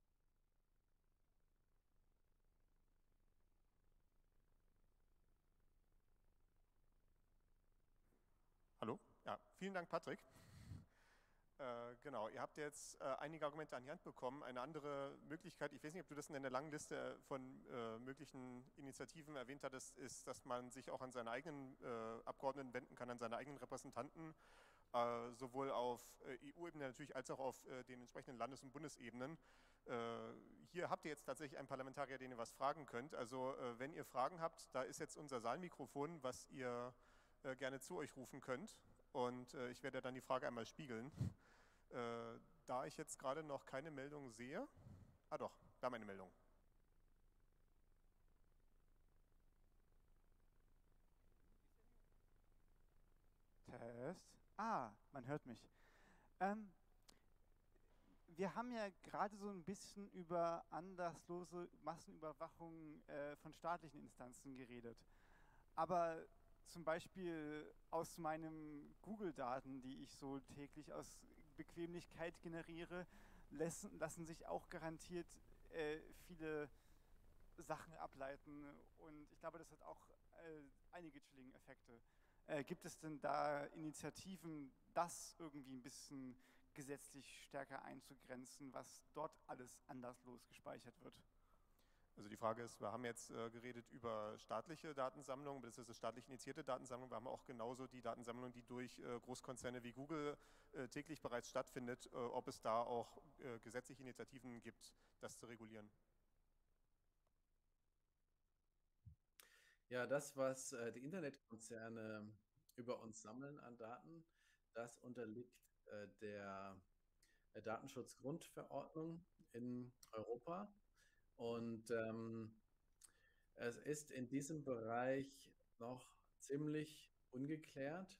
Hallo? Ja, vielen Dank, Patrick. Genau, ihr habt jetzt einige Argumente an die Hand bekommen. Eine andere Möglichkeit, ich weiß nicht, ob du das in einer langen Liste von möglichen Initiativen erwähnt hattest, ist, dass man sich auch an seine eigenen Abgeordneten wenden kann, an seine eigenen Repräsentanten, sowohl auf EU-Ebene natürlich als auch auf den entsprechenden Landes- und Bundesebenen. Hier habt ihr jetzt tatsächlich einen Parlamentarier, den ihr was fragen könnt. Also wenn ihr Fragen habt, da ist jetzt unser Saalmikrofon, was ihr gerne zu euch rufen könnt. Und ich werde dann die Frage einmal spiegeln. Da ich jetzt gerade noch keine Meldung sehe. Ah doch, da meine Meldung. Test. Ah, man hört mich. Ähm, Wir haben ja gerade so ein bisschen über anlasslose Massenüberwachung von staatlichen Instanzen geredet. Aber zum Beispiel aus meinen Google-Daten, die ich so täglich aus Bequemlichkeit generiere, lassen sich auch garantiert viele Sachen ableiten. Und ich glaube, das hat auch einige chilling Effekte. Gibt es denn da Initiativen, das irgendwie ein bisschen gesetzlich stärker einzugrenzen, was dort alles anderslos gespeichert wird? Also die Frage ist, wir haben jetzt geredet über staatliche Datensammlungen, beziehungsweise staatlich initiierte Datensammlungen. Wir haben auch genauso die Datensammlung, die durch Großkonzerne wie Google täglich bereits stattfindet, ob es da auch gesetzliche Initiativen gibt, das zu regulieren. Ja, das, was die Internetkonzerne über uns sammeln an Daten, das unterliegt der Datenschutzgrundverordnung in Europa. Und es ist in diesem Bereich noch ziemlich ungeklärt,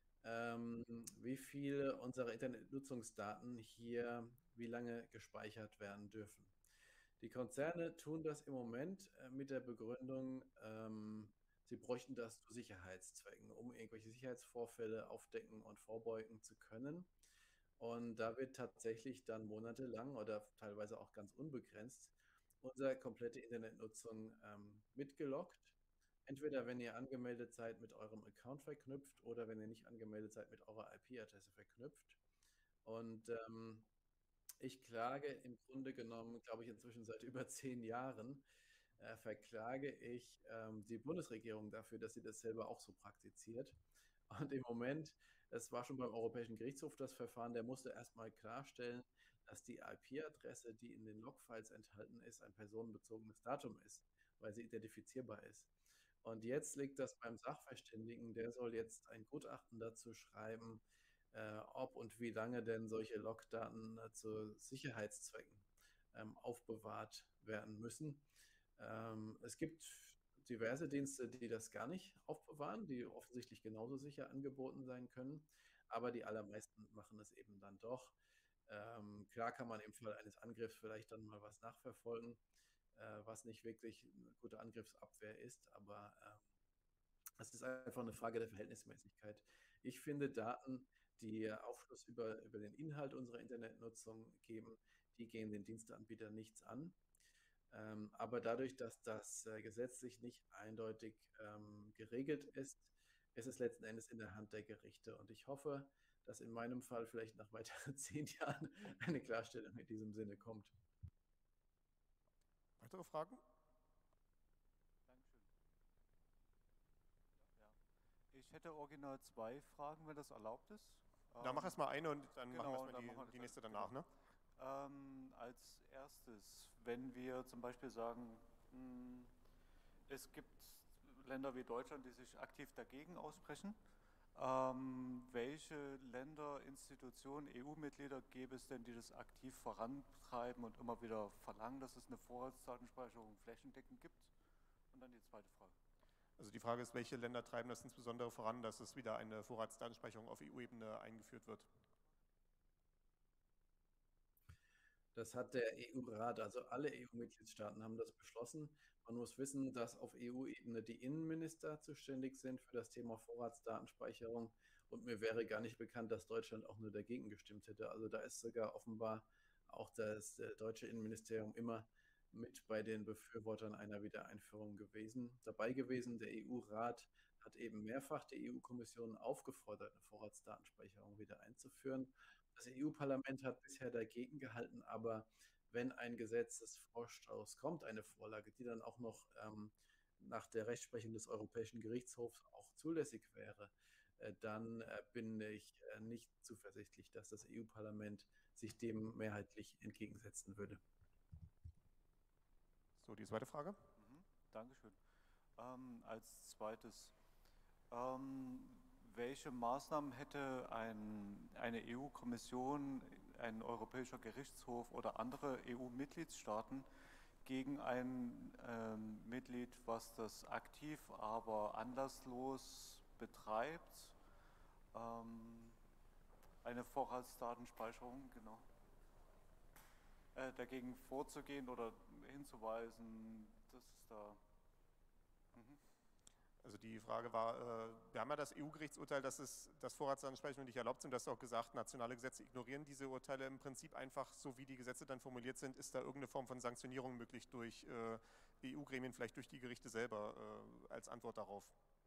wie viele unserer Internetnutzungsdaten hier wie lange gespeichert werden dürfen. Die Konzerne tun das im Moment mit der Begründung, sie bräuchten das zu Sicherheitszwecken, um irgendwelche Sicherheitsvorfälle aufdecken und vorbeugen zu können. Und da wird tatsächlich dann monatelang oder teilweise auch ganz unbegrenzt unsere komplette Internetnutzung mitgeloggt. Entweder wenn ihr angemeldet seid mit eurem Account verknüpft oder wenn ihr nicht angemeldet seid mit eurer IP-Adresse verknüpft. Und ich klage im Grunde genommen, glaube ich, inzwischen seit über 10 Jahren, verklage ich die Bundesregierung dafür, dass sie das selber auch so praktiziert. Und im Moment, es war schon beim Europäischen Gerichtshof das Verfahren, der musste erstmal klarstellen, dass die IP-Adresse, die in den Logfiles enthalten ist, ein personenbezogenes Datum ist, weil sie identifizierbar ist. Und jetzt liegt das beim Sachverständigen, der soll jetzt ein Gutachten dazu schreiben, ob und wie lange denn solche Logdaten zu Sicherheitszwecken aufbewahrt werden müssen. Es gibt diverse Dienste, die das gar nicht aufbewahren, die offensichtlich genauso sicher angeboten sein können, aber die allermeisten machen es eben dann doch. Klar kann man im Fall eines Angriffs vielleicht dann mal was nachverfolgen, was nicht wirklich eine gute Angriffsabwehr ist, aber es ist einfach eine Frage der Verhältnismäßigkeit. Ich finde, Daten, die Aufschluss über den Inhalt unserer Internetnutzung geben, die gehen den Diensteanbietern nichts an. Aber dadurch, dass das gesetzlich nicht eindeutig geregelt ist, ist es letzten Endes in der Hand der Gerichte. Und ich hoffe, dass in meinem Fall vielleicht nach weiteren 10 Jahren eine Klarstellung in diesem Sinne kommt. Weitere Fragen? Dankeschön. Ja. Ich hätte original zwei Fragen, wenn das erlaubt ist. Da mach erst mal eine und dann machen Genau, wir dann erstmal machen wir die das nächste dann. danach, Genau. ne? Als erstes, wenn wir zum Beispiel sagen, es gibt Länder wie Deutschland, die sich aktiv dagegen aussprechen. Welche Länder, Institutionen, EU-Mitglieder gäbe es denn, die das aktiv vorantreiben und immer wieder verlangen, dass es eine Vorratsdatenspeicherung flächendeckend gibt? Und dann die zweite Frage. Also die Frage ist, welche Länder treiben das insbesondere voran, dass es wieder eine Vorratsdatenspeicherung auf EU-Ebene eingeführt wird? Das hat der EU-Rat, also alle EU-Mitgliedstaaten haben das beschlossen. Man muss wissen, dass auf EU-Ebene die Innenminister zuständig sind für das Thema Vorratsdatenspeicherung. Und mir wäre gar nicht bekannt, dass Deutschland auch nur dagegen gestimmt hätte. Also da ist sogar offenbar auch das deutsche Innenministerium immer mit bei den Befürwortern einer Wiedereinführung dabei gewesen. Der EU-Rat hat eben mehrfach die EU-Kommission aufgefordert, eine Vorratsdatenspeicherung wieder einzuführen. Das EU-Parlament hat bisher dagegen gehalten, aber wenn ein Gesetzesvorstoß kommt, eine Vorlage, die dann auch noch nach der Rechtsprechung des Europäischen Gerichtshofs auch zulässig wäre, dann bin ich nicht zuversichtlich, dass das EU-Parlament sich dem mehrheitlich entgegensetzen würde. So, die zweite Frage. Dankeschön. Als zweites, welche Maßnahmen hätte eine EU-Kommission, ein Europäischer Gerichtshof oder andere EU-Mitgliedstaaten gegen ein Mitglied, was das aktiv, aber anlasslos betreibt, eine Vorratsdatenspeicherung, genau, dagegen vorzugehen oder hinzuweisen, dass es da... Also die Frage war, wir haben ja das EU-Gerichtsurteil, dass Vorratsdatenspeicherung nicht erlaubt sind. Du hast auch gesagt, nationale Gesetze ignorieren diese Urteile im Prinzip einfach, so wie die Gesetze dann formuliert sind. Ist da irgendeine Form von Sanktionierung möglich durch EU-Gremien, vielleicht durch die Gerichte selber als Antwort darauf?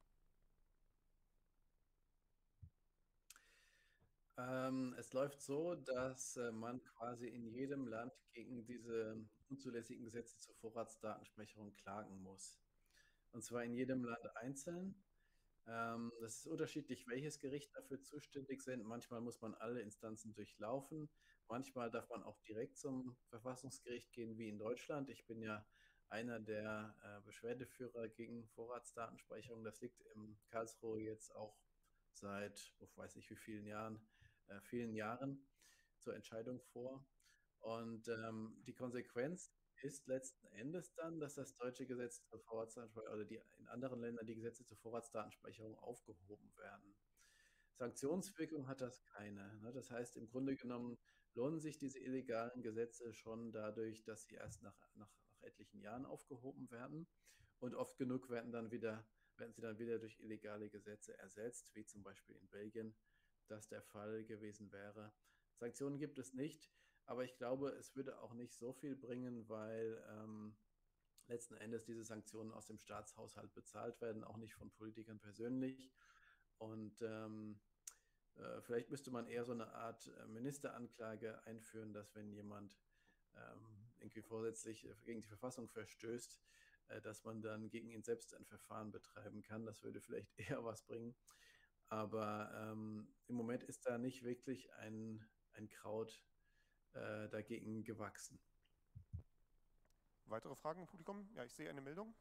Es läuft so, dass man quasi in jedem Land gegen diese unzulässigen Gesetze zur Vorratsdatenspeicherung klagen muss. Und zwar in jedem Land einzeln. Das ist unterschiedlich, welches Gericht dafür zuständig sind. Manchmal muss man alle Instanzen durchlaufen. Manchmal darf man auch direkt zum Verfassungsgericht gehen, wie in Deutschland. Ich bin ja einer der Beschwerdeführer gegen Vorratsdatenspeicherung. Das liegt in Karlsruhe jetzt auch seit, weiß ich wie vielen Jahren zur Entscheidung vor. Und die Konsequenz ist letzten Endes dann, dass das deutsche Gesetz zur Vorratsdatenspeicherung oder in anderen Ländern die Gesetze zur Vorratsdatenspeicherung aufgehoben werden. Sanktionswirkung hat das keine. Ne? Das heißt, im Grunde genommen lohnen sich diese illegalen Gesetze schon dadurch, dass sie erst nach etlichen Jahren aufgehoben werden. Und oft genug werden sie dann wieder durch illegale Gesetze ersetzt, wie zum Beispiel in Belgien das der Fall gewesen wäre. Sanktionen gibt es nicht. Aber ich glaube, es würde auch nicht so viel bringen, weil letzten Endes diese Sanktionen aus dem Staatshaushalt bezahlt werden, auch nicht von Politikern persönlich. Und vielleicht müsste man eher so eine Art Ministeranklage einführen, dass wenn jemand irgendwie vorsätzlich gegen die Verfassung verstößt, dass man dann gegen ihn selbst ein Verfahren betreiben kann. Das würde vielleicht eher was bringen. Aber im Moment ist da nicht wirklich ein Kraut dagegen gewachsen. Weitere Fragen im Publikum? Ja, ich sehe eine Meldung.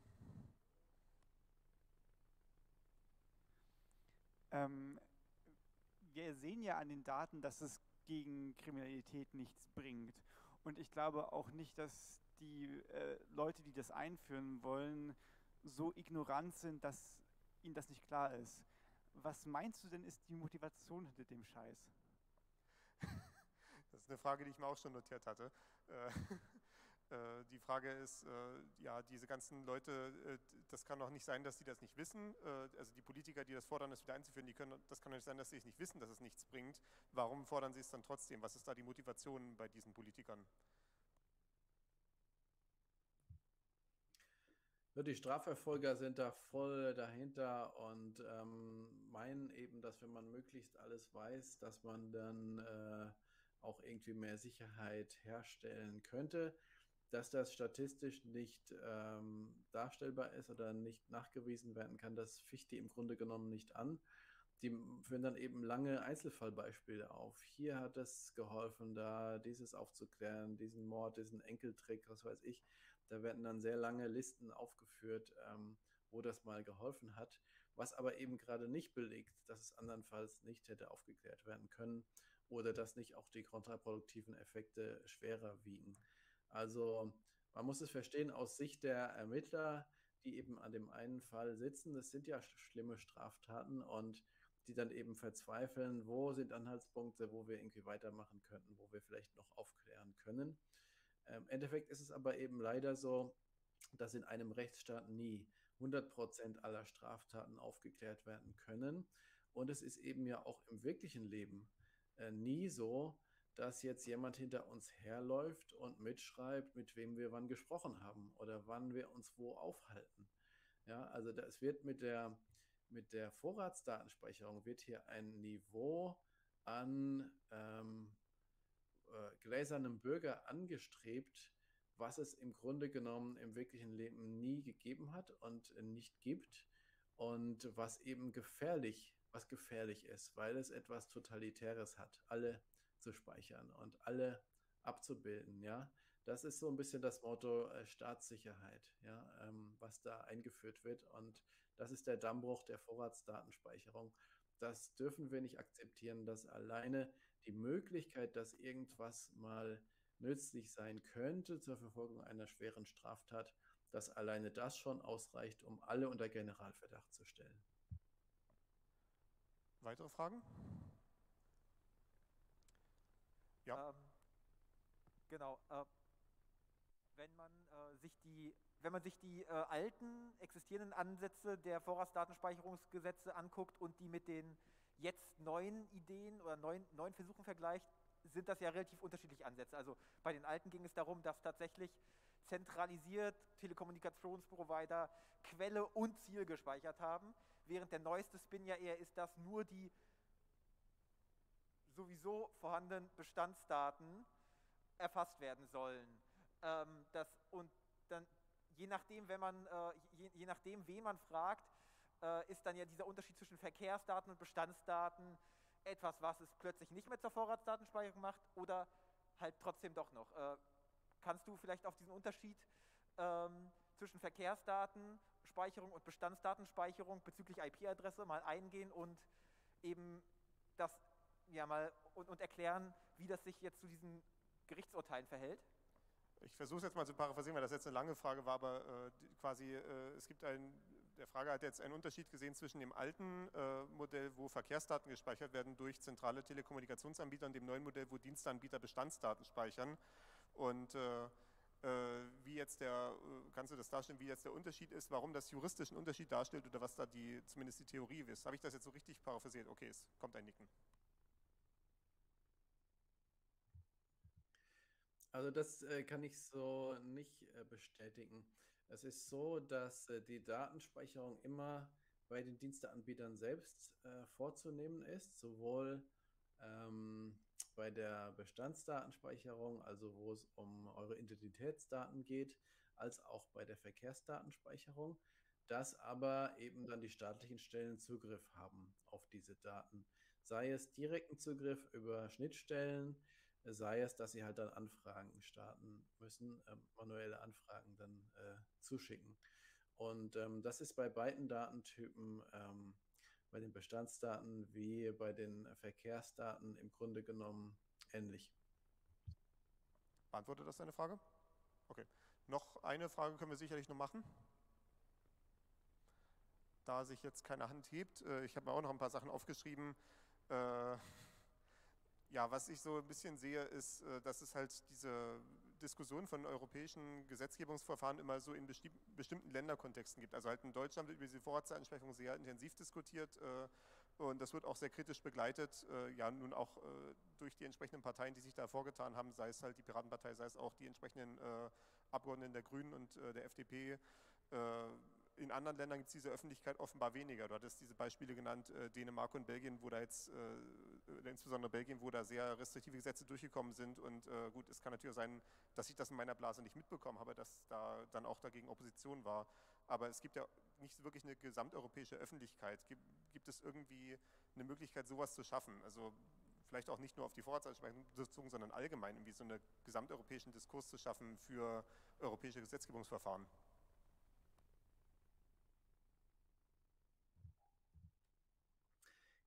Wir sehen ja an den Daten, dass es gegen Kriminalität nichts bringt. Und ich glaube auch nicht, dass die Leute, die das einführen wollen, so ignorant sind, dass ihnen das nicht klar ist. Was meinst du denn, ist die Motivation hinter dem Scheiß? Das ist eine Frage, die ich mir auch schon notiert hatte. Die Frage ist, ja, diese ganzen Leute, das kann doch nicht sein, dass die das nicht wissen. Also die Politiker, die das fordern, das wieder einzuführen, das kann doch nicht sein, dass sie es nicht wissen, dass es nichts bringt. Warum fordern sie es dann trotzdem? Was ist da die Motivation bei diesen Politikern? Die Strafverfolger sind da voll dahinter und meinen eben, dass wenn man möglichst alles weiß, dass man dann auch irgendwie mehr Sicherheit herstellen könnte. Dass das statistisch nicht darstellbar ist oder nicht nachgewiesen werden kann, das ficht die im Grunde genommen nicht an. Die führen dann eben lange Einzelfallbeispiele auf. Hier hat es geholfen, da dieses aufzuklären, diesen Mord, diesen Enkeltrick, was weiß ich. Da werden dann sehr lange Listen aufgeführt, wo das mal geholfen hat, was aber eben gerade nicht belegt, dass es andernfalls nicht hätte aufgeklärt werden können oder dass nicht auch die kontraproduktiven Effekte schwerer wiegen. Also man muss es verstehen aus Sicht der Ermittler, die eben an dem einen Fall sitzen. Das sind ja schlimme Straftaten und die dann eben verzweifeln, wo sind Anhaltspunkte, wo wir irgendwie weitermachen könnten, wo wir vielleicht noch aufklären können. Im Endeffekt ist es aber eben leider so, dass in einem Rechtsstaat nie 100% aller Straftaten aufgeklärt werden können. Und es ist eben ja auch im wirklichen Leben nie so, dass jetzt jemand hinter uns herläuft und mitschreibt, mit wem wir wann gesprochen haben oder wann wir uns wo aufhalten. Ja, also es wird mit der Vorratsdatenspeicherung wird hier ein Niveau an gläsernem Bürger angestrebt, was es im Grunde genommen im wirklichen Leben nie gegeben hat und nicht gibt und was eben gefährlich ist, weil es etwas Totalitäres hat, alle zu speichern und alle abzubilden, ja. Das ist so ein bisschen das Motto Staatssicherheit, ja, was da eingeführt wird und das ist der Dammbruch der Vorratsdatenspeicherung. Das dürfen wir nicht akzeptieren, dass alleine die Möglichkeit, dass irgendwas mal nützlich sein könnte zur Verfolgung einer schweren Straftat, dass alleine das schon ausreicht, um alle unter Generalverdacht zu stellen. Weitere Fragen? Ja. Genau. Wenn man sich die alten existierenden Ansätze der Vorratsdatenspeicherungsgesetze anguckt und die mit den jetzt neuen Ideen oder neuen Versuchen vergleicht, sind das ja relativ unterschiedliche Ansätze. Also bei den alten ging es darum, dass tatsächlich zentralisiert Telekommunikationsprovider Quelle und Ziel gespeichert haben, während der neueste Spin ja eher ist, dass nur die sowieso vorhandenen Bestandsdaten erfasst werden sollen. Und dann, je nachdem, wen man fragt, ist dann ja dieser Unterschied zwischen Verkehrsdaten und Bestandsdaten etwas, was es plötzlich nicht mehr zur Vorratsdatenspeicherung macht oder halt trotzdem doch noch. Kannst du vielleicht auf diesen Unterschied zwischen Verkehrsdatenspeicherung und Bestandsdatenspeicherung bezüglich IP-Adresse mal eingehen und eben das ja mal und erklären, wie das sich jetzt zu diesen Gerichtsurteilen verhält? Ich versuche es jetzt mal zu paraphrasieren, weil das jetzt eine lange Frage war, aber der Frage hat jetzt einen Unterschied gesehen zwischen dem alten Modell, wo Verkehrsdaten gespeichert werden durch zentrale Telekommunikationsanbieter und dem neuen Modell, wo Dienstanbieter Bestandsdaten speichern. Und kannst du das darstellen, wie jetzt der Unterschied ist, warum das juristischen Unterschied darstellt oder was da zumindest die Theorie ist? Habe ich das jetzt so richtig paraphrasiert? Okay, es kommt ein Nicken. Also das kann ich so nicht bestätigen. Es ist so, dass die Datenspeicherung immer bei den Diensteanbietern selbst vorzunehmen ist, sowohl bei der Bestandsdatenspeicherung, also wo es um eure Identitätsdaten geht, als auch bei der Verkehrsdatenspeicherung, dass aber eben dann die staatlichen Stellen Zugriff haben auf diese Daten. Sei es direkten Zugriff über Schnittstellen, sei es, dass sie halt dann Anfragen starten müssen, manuelle Anfragen dann zuschicken. Und das ist bei beiden Datentypen, bei den Bestandsdaten wie bei den Verkehrsdaten im Grunde genommen ähnlich. Beantwortet das deine Frage? Okay. Noch eine Frage können wir sicherlich noch machen. Da sich jetzt keine Hand hebt, ich habe mir auch noch ein paar Sachen aufgeschrieben. Ja, was ich so ein bisschen sehe, ist, dass es halt diese Diskussion von europäischen Gesetzgebungsverfahren immer so in bestimmten Länderkontexten gibt. Also halt in Deutschland wird über diese Vorratsdatenspeicherung sehr intensiv diskutiert und das wird auch sehr kritisch begleitet, ja nun auch durch die entsprechenden Parteien, die sich da vorgetan haben, sei es halt die Piratenpartei, sei es auch die entsprechenden Abgeordneten der Grünen und der FDP. In anderen Ländern gibt es diese Öffentlichkeit offenbar weniger. Du hattest diese Beispiele genannt, Dänemark und Belgien, wo da jetzt, insbesondere Belgien, wo da sehr restriktive Gesetze durchgekommen sind. Und gut, es kann natürlich sein, dass ich das in meiner Blase nicht mitbekommen habe, dass da dann auch dagegen Opposition war. Aber es gibt ja nicht wirklich eine gesamteuropäische Öffentlichkeit. Gibt es irgendwie eine Möglichkeit, sowas zu schaffen? Also vielleicht auch nicht nur auf die Vorratsdatenspeicherung bezogen, sondern allgemein irgendwie so einen gesamteuropäischen Diskurs zu schaffen für europäische Gesetzgebungsverfahren.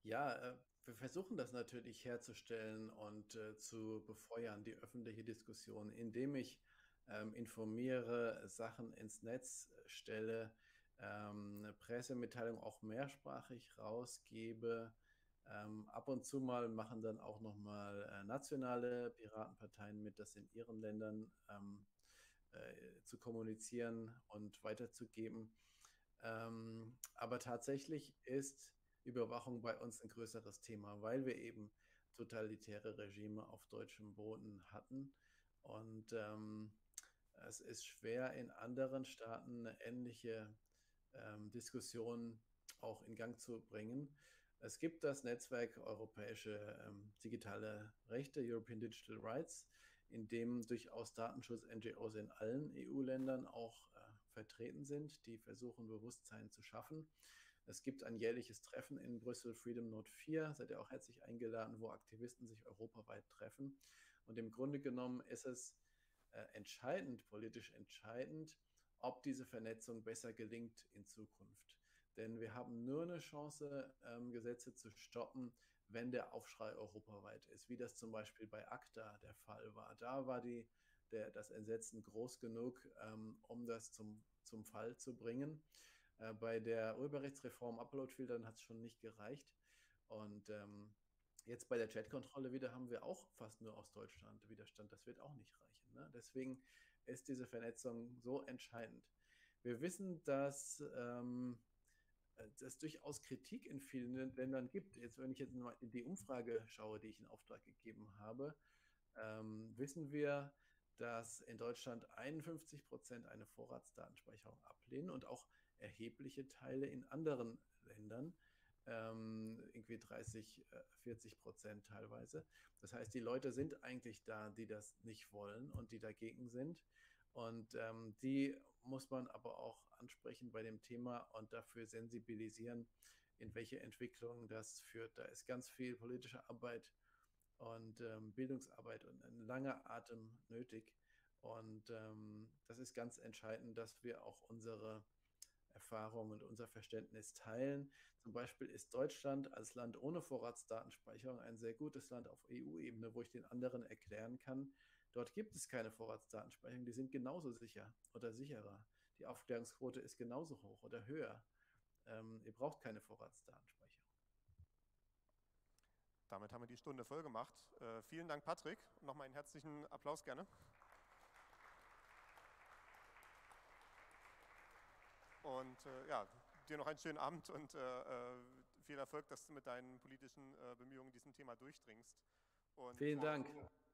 Ja, wir versuchen das natürlich herzustellen und zu befeuern, die öffentliche Diskussion, indem ich informiere, Sachen ins Netz stelle, eine Pressemitteilung auch mehrsprachig rausgebe. Ab und zu mal machen dann auch nochmal nationale Piratenparteien mit, das in ihren Ländern zu kommunizieren und weiterzugeben. Aber tatsächlich ist Überwachung bei uns ein größeres Thema, weil wir eben totalitäre Regime auf deutschem Boden hatten. Und es ist schwer, in anderen Staaten eine ähnliche Diskussion auch in Gang zu bringen. Es gibt das Netzwerk Europäische digitale Rechte, European Digital Rights, in dem durchaus Datenschutz-NGOs in allen EU-Ländern auch vertreten sind, die versuchen, Bewusstsein zu schaffen. Es gibt ein jährliches Treffen in Brüssel, Freedom Note 4, seid ihr auch herzlich eingeladen, wo Aktivisten sich europaweit treffen. Und im Grunde genommen ist es entscheidend, politisch entscheidend, ob diese Vernetzung besser gelingt in Zukunft. Denn wir haben nur eine Chance, Gesetze zu stoppen, wenn der Aufschrei europaweit ist, wie das zum Beispiel bei ACTA der Fall war. Da war das Entsetzen groß genug, um das zum Fall zu bringen. Bei der Urheberrechtsreform Uploadfiltern hat es schon nicht gereicht. Und jetzt bei der Chatkontrolle wieder haben wir auch fast nur aus Deutschland Widerstand. Das wird auch nicht reichen. Ne? Deswegen ist diese Vernetzung so entscheidend. Wir wissen, dass es durchaus Kritik in vielen Ländern gibt. Jetzt, wenn ich jetzt mal in die Umfrage schaue, die ich in Auftrag gegeben habe, wissen wir, dass in Deutschland 51% eine Vorratsdatenspeicherung ablehnen und auch erhebliche Teile in anderen Ländern, irgendwie 30, 40% teilweise. Das heißt, die Leute sind eigentlich da, die das nicht wollen und die dagegen sind. Und die muss man aber auch ansprechen bei dem Thema und dafür sensibilisieren, in welche Entwicklung das führt. Da ist ganz viel politische Arbeit und Bildungsarbeit und ein langer Atem nötig. Und das ist ganz entscheidend, dass wir auch unsere Erfahrung und unser Verständnis teilen. Zum Beispiel ist Deutschland als Land ohne Vorratsdatenspeicherung ein sehr gutes Land auf EU-Ebene, wo ich den anderen erklären kann, dort gibt es keine Vorratsdatenspeicherung, die sind genauso sicher oder sicherer. Die Aufklärungsquote ist genauso hoch oder höher. Ihr braucht keine Vorratsdatenspeicherung. Damit haben wir die Stunde voll gemacht. Vielen Dank, Patrick. Nochmal einen herzlichen Applaus gerne. Und ja, dir noch einen schönen Abend und viel Erfolg, dass du mit deinen politischen Bemühungen diesem Thema durchdringst. Und Vielen Dank.